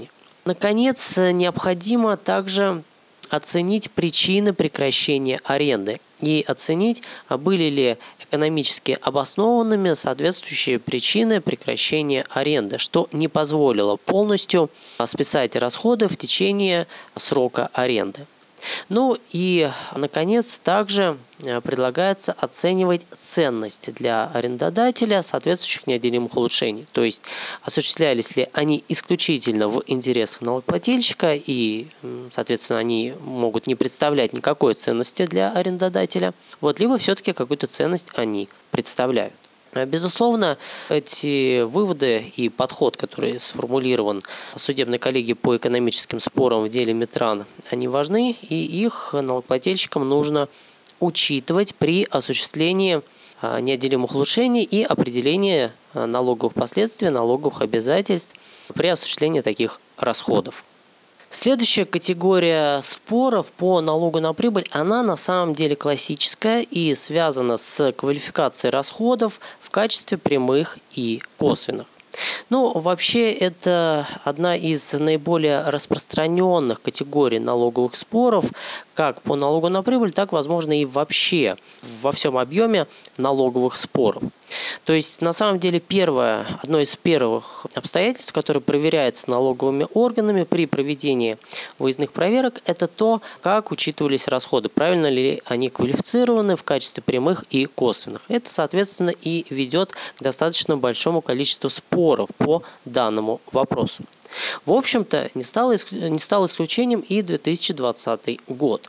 Наконец, необходимо также оценить причины прекращения аренды и оценить, были ли экономически обоснованными соответствующие причины прекращения аренды, что не позволило полностью списать расходы в течение срока аренды. Ну и, наконец, также предлагается оценивать ценности для арендодателя соответствующих неотделимых улучшений. То есть, осуществлялись ли они исключительно в интересах налогоплательщика и, соответственно, они могут не представлять никакой ценности для арендодателя, вот, либо все-таки какую-то ценность они представляют. Безусловно, эти выводы и подход, который сформулирован судебной коллегией по экономическим спорам в деле Метран, они важны, и их налогоплательщикам нужно учитывать при осуществлении неотделимых улучшений и определении налоговых последствий, налоговых обязательств при осуществлении таких расходов. Следующая категория споров по налогу на прибыль, она на самом деле классическая и связана с квалификацией расходов в качестве прямых и косвенных. Ну, вообще, это одна из наиболее распространенных категорий налоговых споров, как по налогу на прибыль, так, возможно, и вообще во всем объеме налоговых споров. То есть, на самом деле, первое, одно из первых обстоятельств, которое проверяется налоговыми органами при проведении выездных проверок, это то, как учитывались расходы, правильно ли они квалифицированы в качестве прямых и косвенных. Это, соответственно, и ведет к достаточно большому количеству споров по данному вопросу. В общем-то, не стало, не стал исключением и две тысячи двадцатый год.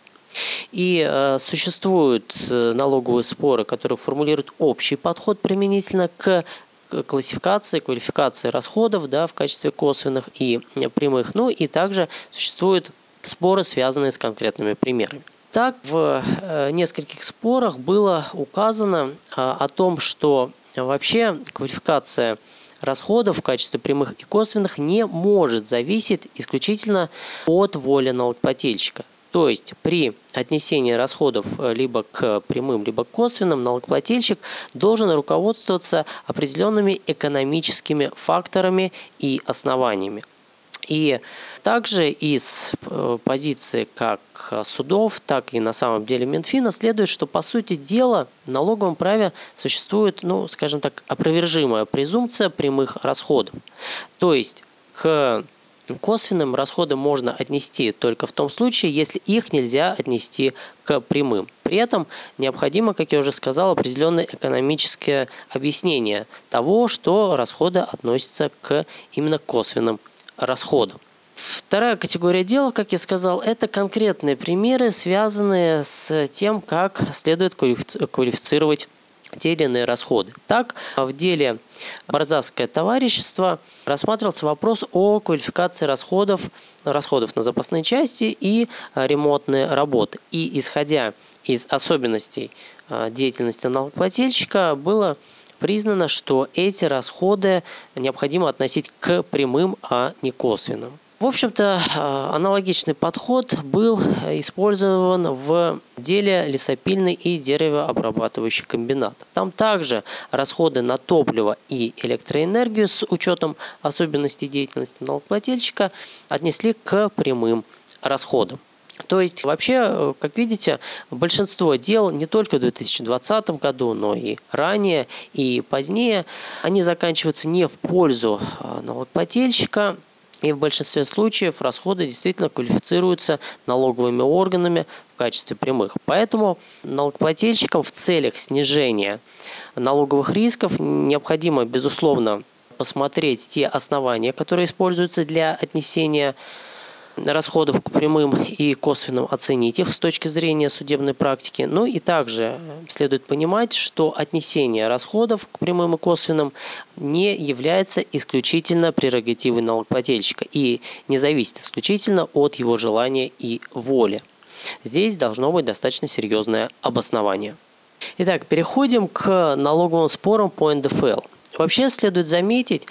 И э, существуют налоговые споры, которые формулируют общий подход применительно к классификации, квалификации расходов, да, в качестве косвенных и прямых. Ну и также существуют споры, связанные с конкретными примерами. Так, в э, нескольких спорах было указано э, о том, что вообще квалификация расходов в качестве прямых и косвенных не может зависеть исключительно от воли налогоплательщика. То есть при отнесении расходов либо к прямым, либо к косвенным налогоплательщик должен руководствоваться определенными экономическими факторами и основаниями. И также из позиции как судов, так и на самом деле Минфина следует, что по сути дела в налоговом праве существует, ну, скажем так, опровержимая презумпция прямых расходов. То есть к косвенным расходам можно отнести только в том случае, если их нельзя отнести к прямым. При этом необходимо, как я уже сказал, определенное экономическое объяснение того, что расходы относятся к именно косвенным расходам. Вторая категория дел, как я сказал, это конкретные примеры, связанные с тем, как следует квалифицировать те или иные расходы. Так, в деле Борзавское товарищество рассматривался вопрос о квалификации расходов, расходов на запасные части и ремонтные работы. И исходя из особенностей деятельности налогоплательщика, было признано, что эти расходы необходимо относить к прямым, а не косвенным. В общем-то, аналогичный подход был использован в деле лесопильный и деревообрабатывающий комбинат. Там также расходы на топливо и электроэнергию с учетом особенностей деятельности налогоплательщика отнесли к прямым расходам. То есть, вообще, как видите, большинство дел не только в две тысячи двадцатом году, но и ранее, и позднее, они заканчиваются не в пользу налогоплательщика, и в большинстве случаев расходы действительно квалифицируются налоговыми органами в качестве прямых. Поэтому налогоплательщикам в целях снижения налоговых рисков необходимо, безусловно, посмотреть те основания, которые используются для отнесения расходов к прямым и косвенным, оценить их с точки зрения судебной практики. Ну и также следует понимать, что отнесение расходов к прямым и косвенным не является исключительно прерогативой налогоплательщика и не зависит исключительно от его желания и воли. Здесь должно быть достаточно серьезное обоснование. Итак, переходим к налоговым спорам по эн дэ эф эл. Вообще следует заметить,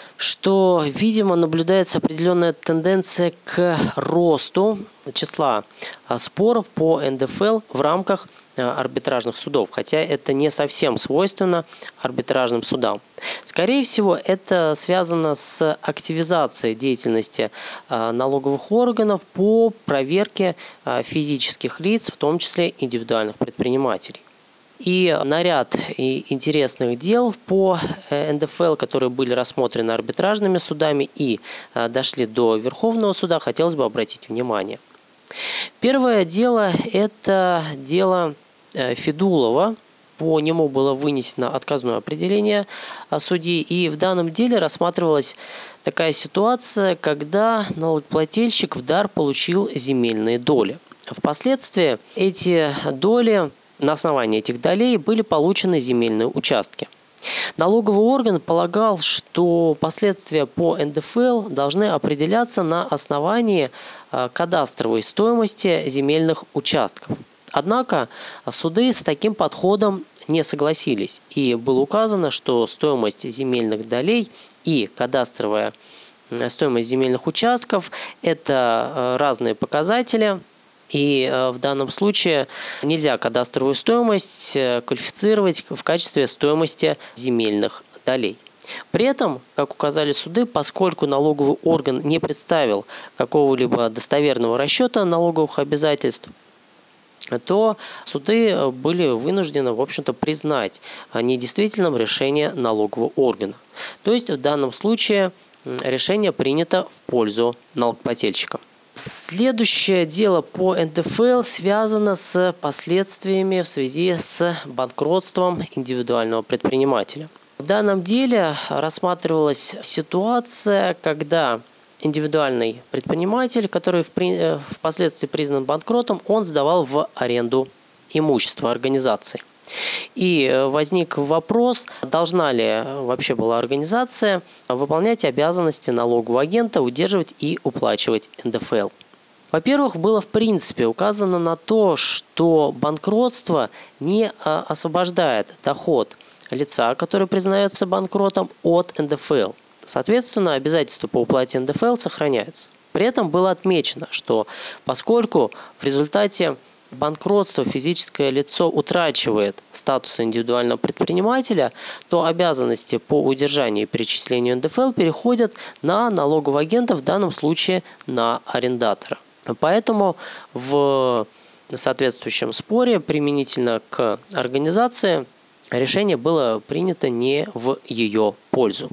что, видимо, наблюдается определенная тенденция к росту числа споров по эн дэ эф эл в рамках арбитражных судов, хотя это не совсем свойственно арбитражным судам. Скорее всего, это связано с активизацией деятельности налоговых органов по проверке физических лиц, в том числе индивидуальных предпринимателей. И на ряд интересных дел по эн дэ эф эл, которые были рассмотрены арбитражными судами и дошли до Верховного суда, хотелось бы обратить внимание. Первое дело – это дело Федулова. По нему было вынесено отказное определение судьи, и в данном деле рассматривалась такая ситуация, когда налогоплательщик в дар получил земельные доли. Впоследствии эти доли, на основании этих долей были получены земельные участки. Налоговый орган полагал, что последствия по эн дэ эф эл должны определяться на основании кадастровой стоимости земельных участков. Однако суды с таким подходом не согласились, и было указано, что стоимость земельных долей и кадастровая стоимость земельных участков – это разные показатели, и в данном случае нельзя кадастровую стоимость квалифицировать в качестве стоимости земельных долей. При этом, как указали суды, поскольку налоговый орган не представил какого-либо достоверного расчета налоговых обязательств, то суды были вынуждены, в общем-то, признать недействительным решение налогового органа. То есть в данном случае решение принято в пользу налогоплательщика. Следующее дело по эн дэ эф эл связано с последствиями в связи с банкротством индивидуального предпринимателя. В данном деле рассматривалась ситуация, когда индивидуальный предприниматель, который впоследствии признан банкротом, он сдавал в аренду имущество организации. И возник вопрос, должна ли вообще была организация выполнять обязанности налогового агента, удерживать и уплачивать эн дэ эф эл. Во-первых, было в принципе указано на то, что банкротство не освобождает доход лица, который признается банкротом, от эн дэ эф эл. Соответственно, обязательства по уплате эн дэ эф эл сохраняются. При этом было отмечено, что поскольку в результате банкротства физическое лицо утрачивает статус индивидуального предпринимателя, то обязанности по удержанию и перечислению эн дэ эф эл переходят на налогового агента, в данном случае на арендатора. Поэтому в соответствующем споре применительно к организации решение было принято не в ее пользу.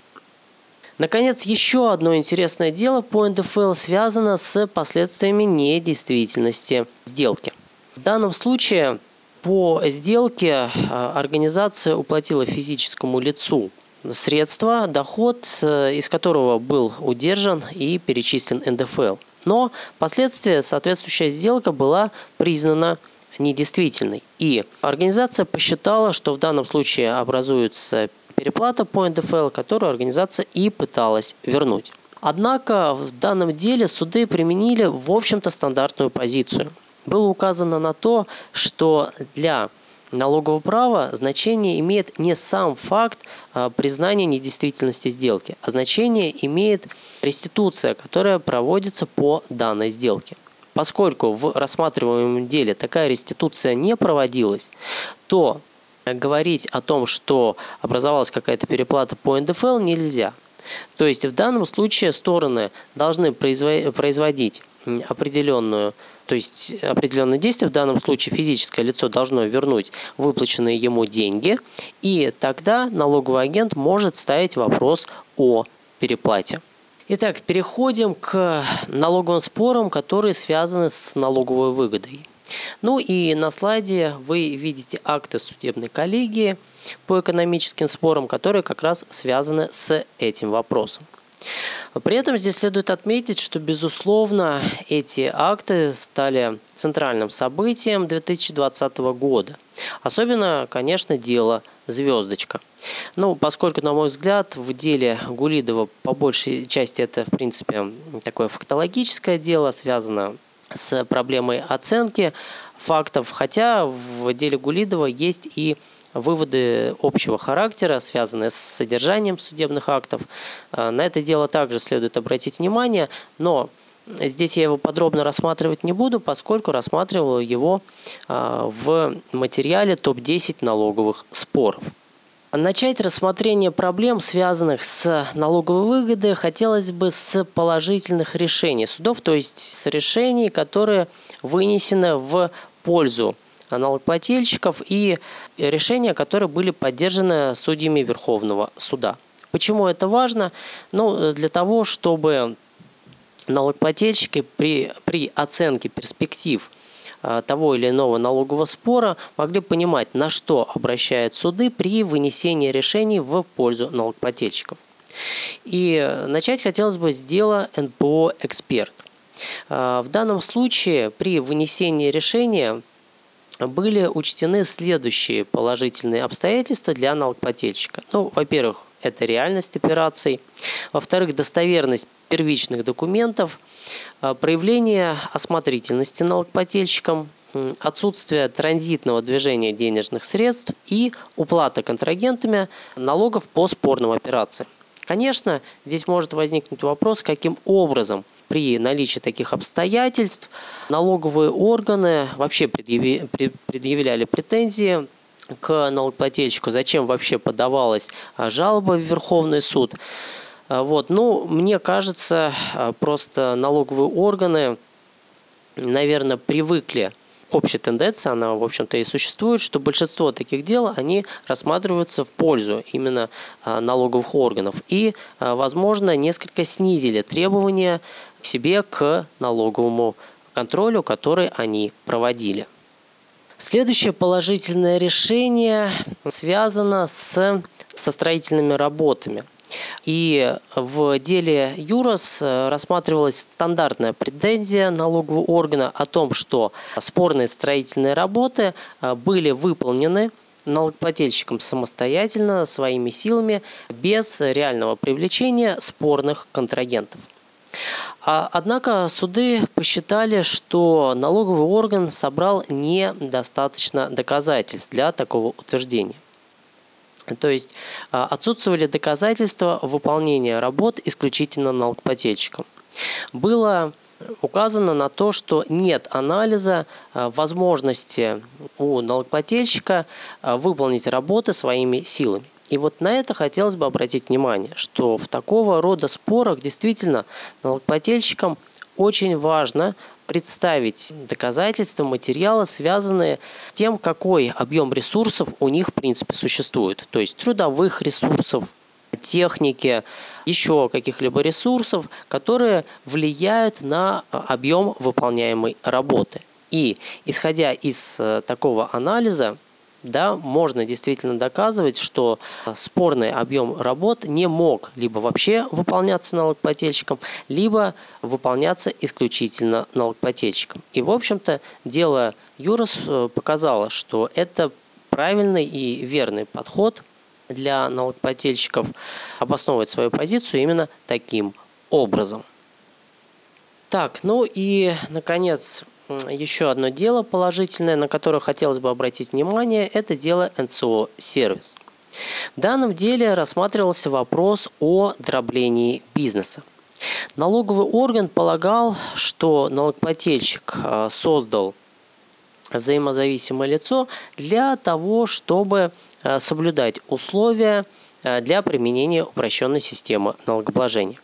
Наконец, еще одно интересное дело по эн дэ эф эл связано с последствиями недействительности сделки. В данном случае по сделке организация уплатила физическому лицу средства, доход из которого был удержан и перечислен эн дэ эф эл. Но впоследствии соответствующая сделка была признана недействительной. И организация посчитала, что в данном случае образуется переплата по эн дэ эф эл, которую организация и пыталась вернуть. Однако в данном деле суды применили, в общем-то, стандартную позицию. Было указано на то, что для налогового права значение имеет не сам факт признания недействительности сделки, а значение имеет реституция, которая проводится по данной сделке. Поскольку в рассматриваемом деле такая реституция не проводилась, то говорить о том, что образовалась какая-то переплата по эн дэ эф эл, нельзя. То есть в данном случае стороны должны производить определенную, то есть определенное действие, в данном случае физическое лицо должно вернуть выплаченные ему деньги, и тогда налоговый агент может ставить вопрос о переплате. Итак, переходим к налоговым спорам, которые связаны с налоговой выгодой. Ну и на слайде вы видите акты судебной коллегии по экономическим спорам, которые как раз связаны с этим вопросом. При этом здесь следует отметить, что, безусловно, эти акты стали центральным событием две тысячи двадцатого года. Особенно, конечно, дело «Звездочка». Ну, поскольку, на мой взгляд, в деле Гулидова по большей части это, в принципе, такое фактологическое дело, связано с проблемой оценки фактов, хотя в деле Гулидова есть и выводы общего характера, связанные с содержанием судебных актов. На это дело также следует обратить внимание, но здесь я его подробно рассматривать не буду, поскольку рассматривал его в материале топ десять налоговых споров. Начать рассмотрение проблем, связанных с налоговой выгодой, хотелось бы с положительных решений судов, то есть с решений, которые вынесены в пользу налогоплательщиков и решения, которые были поддержаны судьями Верховного суда. Почему это важно? Ну, для того, чтобы налогоплательщики при, при оценке перспектив того или иного налогового спора могли понимать, на что обращают суды при вынесении решений в пользу налогоплательщиков. И начать хотелось бы с дела эн пэ о «Эксперт». В данном случае при вынесении решения были учтены следующие положительные обстоятельства для налогоплательщика. Ну, во-первых, это реальность операций. Во-вторых, достоверность первичных документов, проявление осмотрительности налогоплательщиком, отсутствие транзитного движения денежных средств и уплата контрагентами налогов по спорным операциям. Конечно, здесь может возникнуть вопрос, каким образом при наличии таких обстоятельств налоговые органы вообще предъявляли претензии к налогоплательщику, зачем вообще подавалась жалоба в Верховный суд. Вот. Ну, мне кажется, просто налоговые органы, наверное, привыкли к общей тенденции, она, в общем-то, и существует, что большинство таких дел, они рассматриваются в пользу именно налоговых органов. И, возможно, несколько снизили требования к себе, к налоговому контролю, который они проводили. Следующее положительное решение связано с, со строительными работами. И в деле ЮРОС рассматривалась стандартная претензия налогового органа о том, что спорные строительные работы были выполнены налогоплательщиком самостоятельно, своими силами, без реального привлечения спорных контрагентов. Однако суды посчитали, что налоговый орган собрал недостаточно доказательств для такого утверждения. То есть отсутствовали доказательства выполнения работ исключительно налогоплательщиком. Было указано на то, что нет анализа возможности у налогоплательщика выполнить работы своими силами. И вот на это хотелось бы обратить внимание, что в такого рода спорах действительно налогоплательщикам очень важно представить доказательства, материалы, связанные с тем, какой объем ресурсов у них в принципе существует. То есть трудовых ресурсов, техники, еще каких-либо ресурсов, которые влияют на объем выполняемой работы. И исходя из такого анализа, да, можно действительно доказывать, что спорный объем работ не мог либо вообще выполняться налогоплательщиком, либо выполняться исключительно налогоплательщиком. И, в общем-то, дело ЮРОС показало, что это правильный и верный подход для налогоплательщиков обосновывать свою позицию именно таким образом. Так, ну и, наконец, еще одно дело положительное, на которое хотелось бы обратить внимание, это дело эн цэ о «Сервис». В данном деле рассматривался вопрос о дроблении бизнеса. Налоговый орган полагал, что налогоплательщик создал взаимозависимое лицо для того, чтобы соблюдать условия для применения упрощенной системы налогообложения.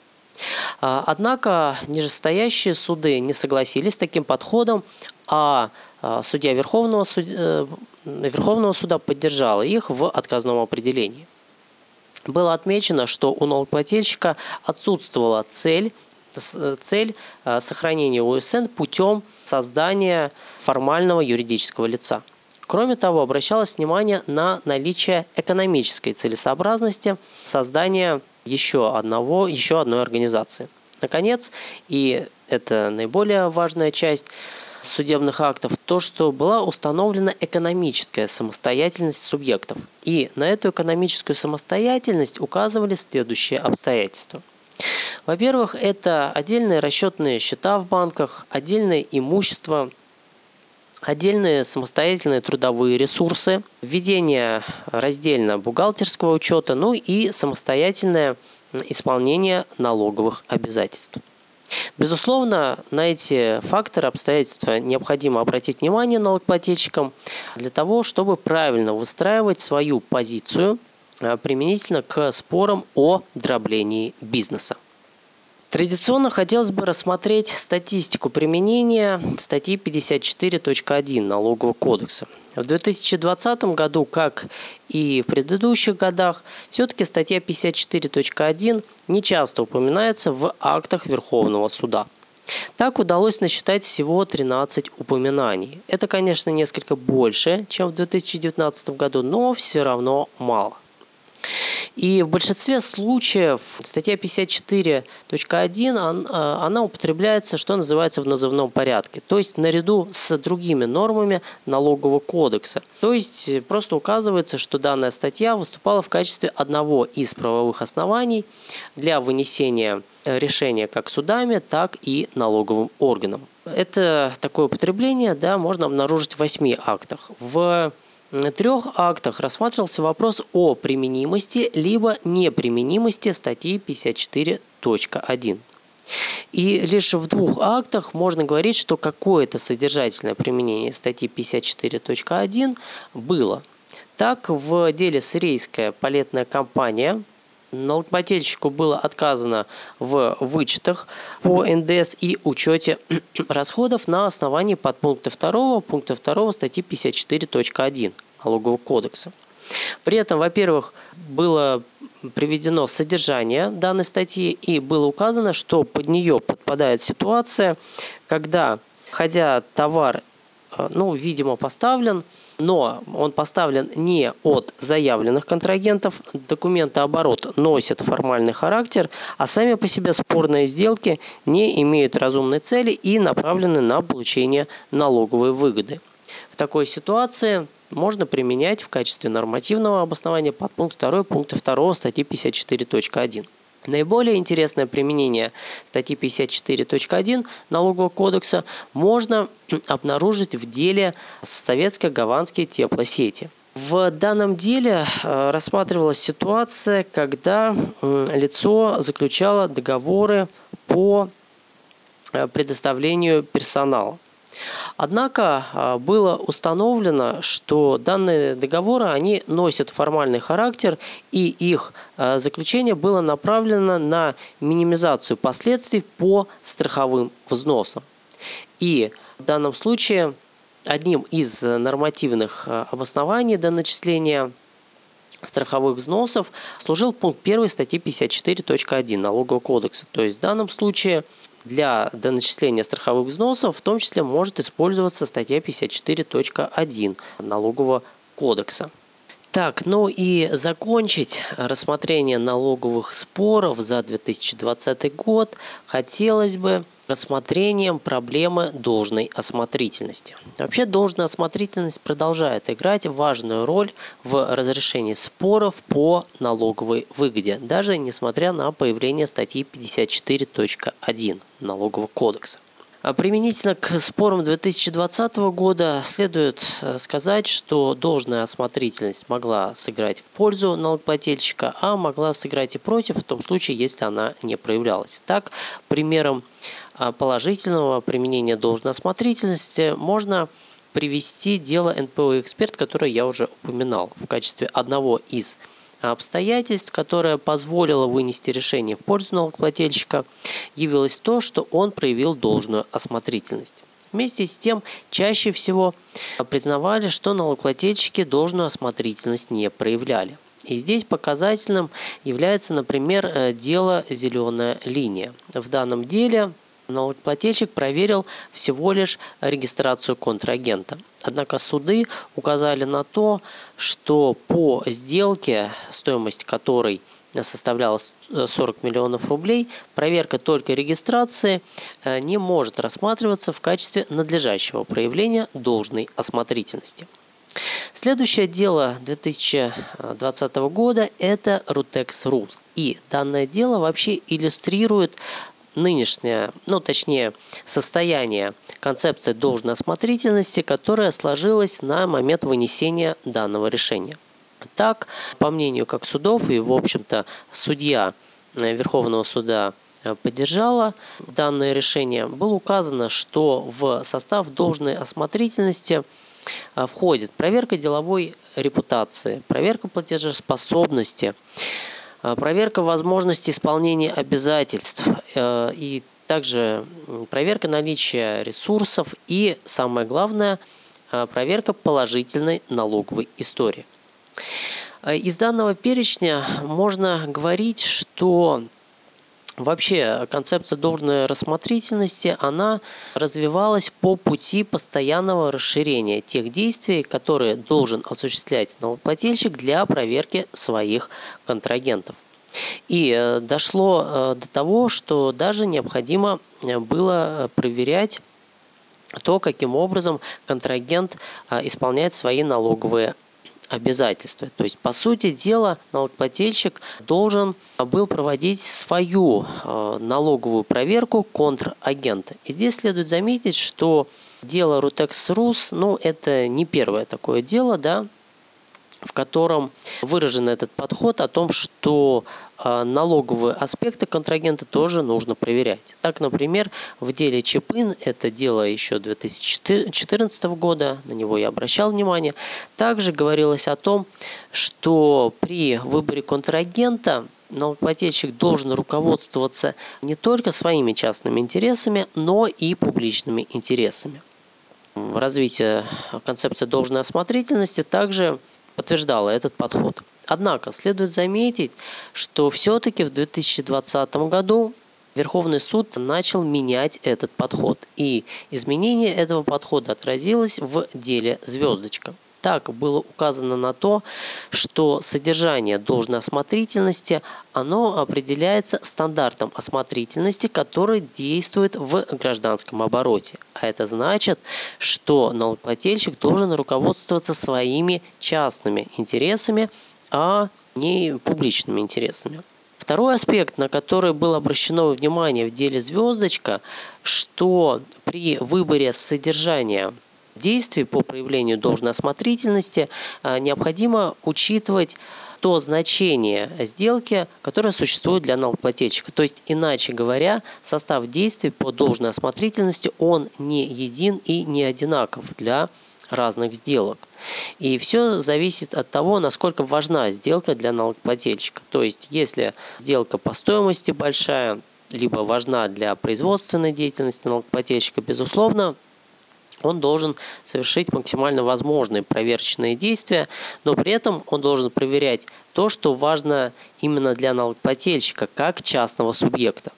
Однако нижестоящие суды не согласились с таким подходом, а судья Верховного суда, Верховного суда поддержала их в отказном определении. Было отмечено, что у налогоплательщика отсутствовала цель, цель сохранения о эс эн путем создания формального юридического лица. Кроме того, обращалось внимание на наличие экономической целесообразности создания еще одного, еще одной организации. Наконец, и это наиболее важная часть судебных актов, то, что была установлена экономическая самостоятельность субъектов. И на эту экономическую самостоятельность указывали следующие обстоятельства. Во-первых, это отдельные расчетные счета в банках, отдельное имущество, отдельные самостоятельные трудовые ресурсы, введение раздельно бухгалтерского учета, ну и самостоятельное исполнение налоговых обязательств. Безусловно, на эти факторы, обстоятельства необходимо обратить внимание налогоплательщикам для того, чтобы правильно выстраивать свою позицию применительно к спорам о дроблении бизнеса. Традиционно хотелось бы рассмотреть статистику применения статьи пятьдесят четыре точка один Налогового кодекса. В две тысячи двадцатом году, как и в предыдущих годах, все-таки статья пятьдесят четыре точка один нечасто упоминается в актах Верховного суда. Так удалось насчитать всего тринадцать упоминаний. Это, конечно, несколько больше, чем в две тысячи девятнадцатом году, но все равно мало. И в большинстве случаев статья пятьдесят четыре точка один она употребляется, что называется, в назывном порядке, то есть наряду с другими нормами Налогового кодекса. То есть просто указывается, что данная статья выступала в качестве одного из правовых оснований для вынесения решения как судами, так и налоговым органом. Это такое употребление, да, можно обнаружить в восьми актах. В На трех актах рассматривался вопрос о применимости либо неприменимости статьи пятьдесят четыре точка один. И лишь в двух актах можно говорить, что какое-то содержательное применение статьи пятьдесят четыре точка один было. Так, в деле «Сырейская палетная компания» налогоплательщику было отказано в вычетах по эн дэ эс и учете расходов на основании подпункта второго пункта второго статьи пятьдесят четыре точка один Налогового кодекса. При этом, во-первых, было приведено содержание данной статьи и было указано, что под нее подпадает ситуация, когда, хотя товар, ну, видимо, поставлен, но он поставлен не от заявленных контрагентов, документооборот носит формальный характер, а сами по себе спорные сделки не имеют разумной цели и направлены на получение налоговой выгоды. В такой ситуации можно применять в качестве нормативного обоснования подпункт второй пункта второго статьи пятьдесят четыре точка один. Наиболее интересное применение статьи пятьдесят четыре точка один Налогового кодекса можно обнаружить в деле «Советско-Гаванские теплосети». В данном деле рассматривалась ситуация, когда лицо заключало договоры по предоставлению персонала. Однако было установлено, что данные договоры они носят формальный характер, и их заключение было направлено на минимизацию последствий по страховым взносам. И в данном случае одним из нормативных обоснований для начисления страховых взносов служил пункт первый статьи пятьдесят четыре точка один Налогового кодекса. То есть в данном случае для доначисления страховых взносов в том числе может использоваться статья пятьдесят четыре точка один Налогового кодекса. Так, ну и закончить рассмотрение налоговых споров за две тысячи двадцатый год хотелось бы рассмотрением проблемы должной осмотрительности. Вообще должная осмотрительность продолжает играть важную роль в разрешении споров по налоговой выгоде, даже несмотря на появление статьи пятьдесят четыре точка один Налогового кодекса. А применительно к спорам две тысячи двадцатого года следует сказать, что должная осмотрительность могла сыграть в пользу налогоплательщика, а могла сыграть и против, в том случае, если она не проявлялась. Так, примером положительного применения должной осмотрительности можно привести дело эн пэ о «Эксперт», которое я уже упоминал, в качестве одного из обстоятельств, которое позволило вынести решение в пользу налогоплательщика, явилось то, что он проявил должную осмотрительность. Вместе с тем, чаще всего признавали, что налогоплательщики должную осмотрительность не проявляли. И здесь показательным является, например, дело «Зеленая линия». В данном деле налогоплательщик проверил всего лишь регистрацию контрагента. Однако суды указали на то, что по сделке, стоимость которой составляла сорок миллионов рублей, проверка только регистрации не может рассматриваться в качестве надлежащего проявления должной осмотрительности. Следующее дело две тысячи двадцатого года – это «Рутекс Рус». И данное дело вообще иллюстрирует нынешнее, ну точнее, состояние концепции должной осмотрительности, которая сложилась на момент вынесения данного решения. Так, по мнению как судов и, в общем-то, судья Верховного суда поддержала данное решение, было указано, что в состав должной осмотрительности входит проверка деловой репутации, проверка платежеспособности, проверка возможности исполнения обязательств и также проверка наличия ресурсов и, самое главное, проверка положительной налоговой истории. Из данного перечня можно говорить, что вообще концепция должной рассмотрительности, она развивалась по пути постоянного расширения тех действий, которые должен осуществлять налогоплательщик для проверки своих контрагентов. И дошло до того, что даже необходимо было проверять то, каким образом контрагент исполняет свои налоговые обязательства. То есть, по сути дела, налогоплательщик должен был проводить свою налоговую проверку контрагента. И здесь следует заметить, что дело Рутекс-Рус, ну, это не первое такое дело, да, в котором выражен этот подход о том, что налоговые аспекты контрагента тоже нужно проверять. Так, например, в деле Чипин, это дело еще две тысячи четырнадцатого года, на него я обращал внимание, также говорилось о том, что при выборе контрагента налогоплательщик должен руководствоваться не только своими частными интересами, но и публичными интересами. Развитие концепции должной осмотрительности также подтверждало этот подход. Однако следует заметить, что все-таки в две тысячи двадцатом году Верховный суд начал менять этот подход. И изменение этого подхода отразилось в деле «Звездочка». Так было указано на то, что содержание должной осмотрительности, оно определяется стандартом осмотрительности, который действует в гражданском обороте. А это значит, что налогоплательщик должен руководствоваться своими частными интересами, а не публичными интересами. Второй аспект, на который было обращено внимание в деле «Звездочка», что при выборе содержания действий по проявлению должной осмотрительности необходимо учитывать то значение сделки, которое существует для налогоплательщика. То есть, иначе говоря, состав действий по должной осмотрительности, он не един и не одинаков для разных сделок. И все зависит от того, насколько важна сделка для налогоплательщика. То есть, если сделка по стоимости большая, либо важна для производственной деятельности налогоплательщика, безусловно, он должен совершить максимально возможные проверочные действия, но при этом он должен проверять то, что важно именно для налогоплательщика, как частного субъекта.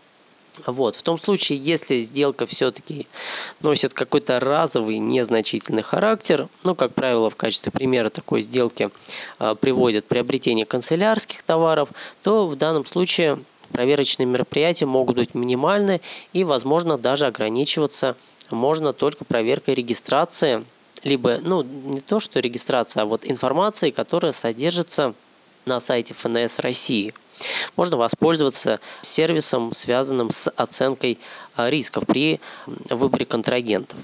Вот. В том случае, если сделка все-таки носит какой-то разовый, незначительный характер, ну, как правило, в качестве примера такой сделки э, приводят приобретение канцелярских товаров, то в данном случае проверочные мероприятия могут быть минимальны и, возможно, даже ограничиваться можно только проверкой регистрации, либо, ну, не то, что регистрация, а вот информации, которая содержится на сайте эф эн эс России. Можно воспользоваться сервисом, связанным с оценкой рисков при выборе контрагентов.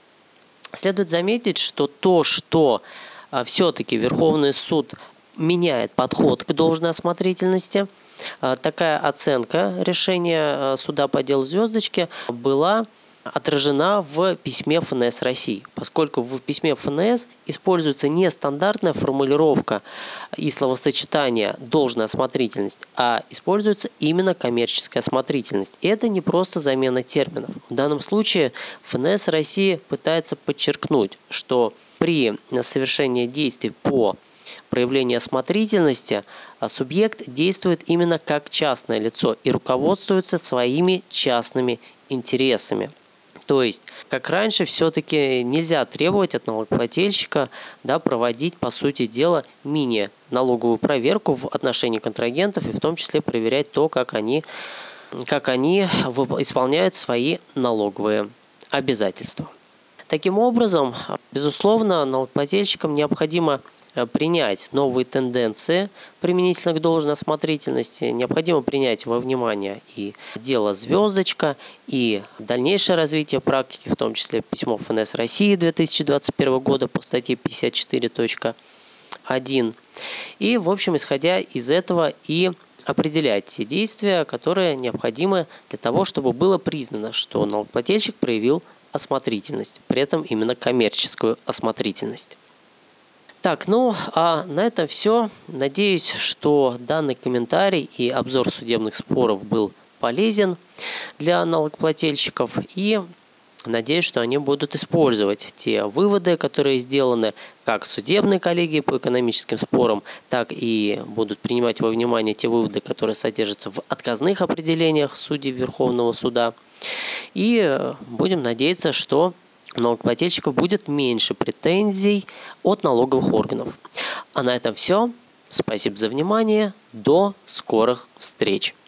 Следует заметить, что то, что все-таки Верховный суд меняет подход к должной осмотрительности, такая оценка решения суда по делу «Звездочки» была отражена в письме эф эн эс России, поскольку в письме эф эн эс используется не стандартная формулировка и словосочетание «должная осмотрительность», а используется именно коммерческая осмотрительность. И это не просто замена терминов. В данном случае эф эн эс России пытается подчеркнуть, что при совершении действий по проявлению осмотрительности субъект действует именно как частное лицо и руководствуется своими частными интересами. То есть, как раньше, все-таки нельзя требовать от налогоплательщика, да, проводить, по сути дела, мини-налоговую проверку в отношении контрагентов и в том числе проверять то, как они, как они исполняют свои налоговые обязательства. Таким образом, безусловно, налогоплательщикам необходимо принять новые тенденции применительно к должной осмотрительности, необходимо принять во внимание и дело «Звездочка», и дальнейшее развитие практики, в том числе письмо эф эн эс России две тысячи двадцать первого года по статье пятьдесят четыре точка один. И, в общем, исходя из этого и определять те действия, которые необходимы для того, чтобы было признано, что налогоплательщик проявил осмотрительность, при этом именно коммерческую осмотрительность. Так, ну а на этом все. Надеюсь, что данный комментарий и обзор судебных споров был полезен для налогоплательщиков, и надеюсь, что они будут использовать те выводы, которые сделаны как судебной коллегией по экономическим спорам, так и будут принимать во внимание те выводы, которые содержатся в отказных определениях судей Верховного суда. И будем надеяться, что у налогоплательщиков будет меньше претензий от налоговых органов. А на этом все. Спасибо за внимание. До скорых встреч.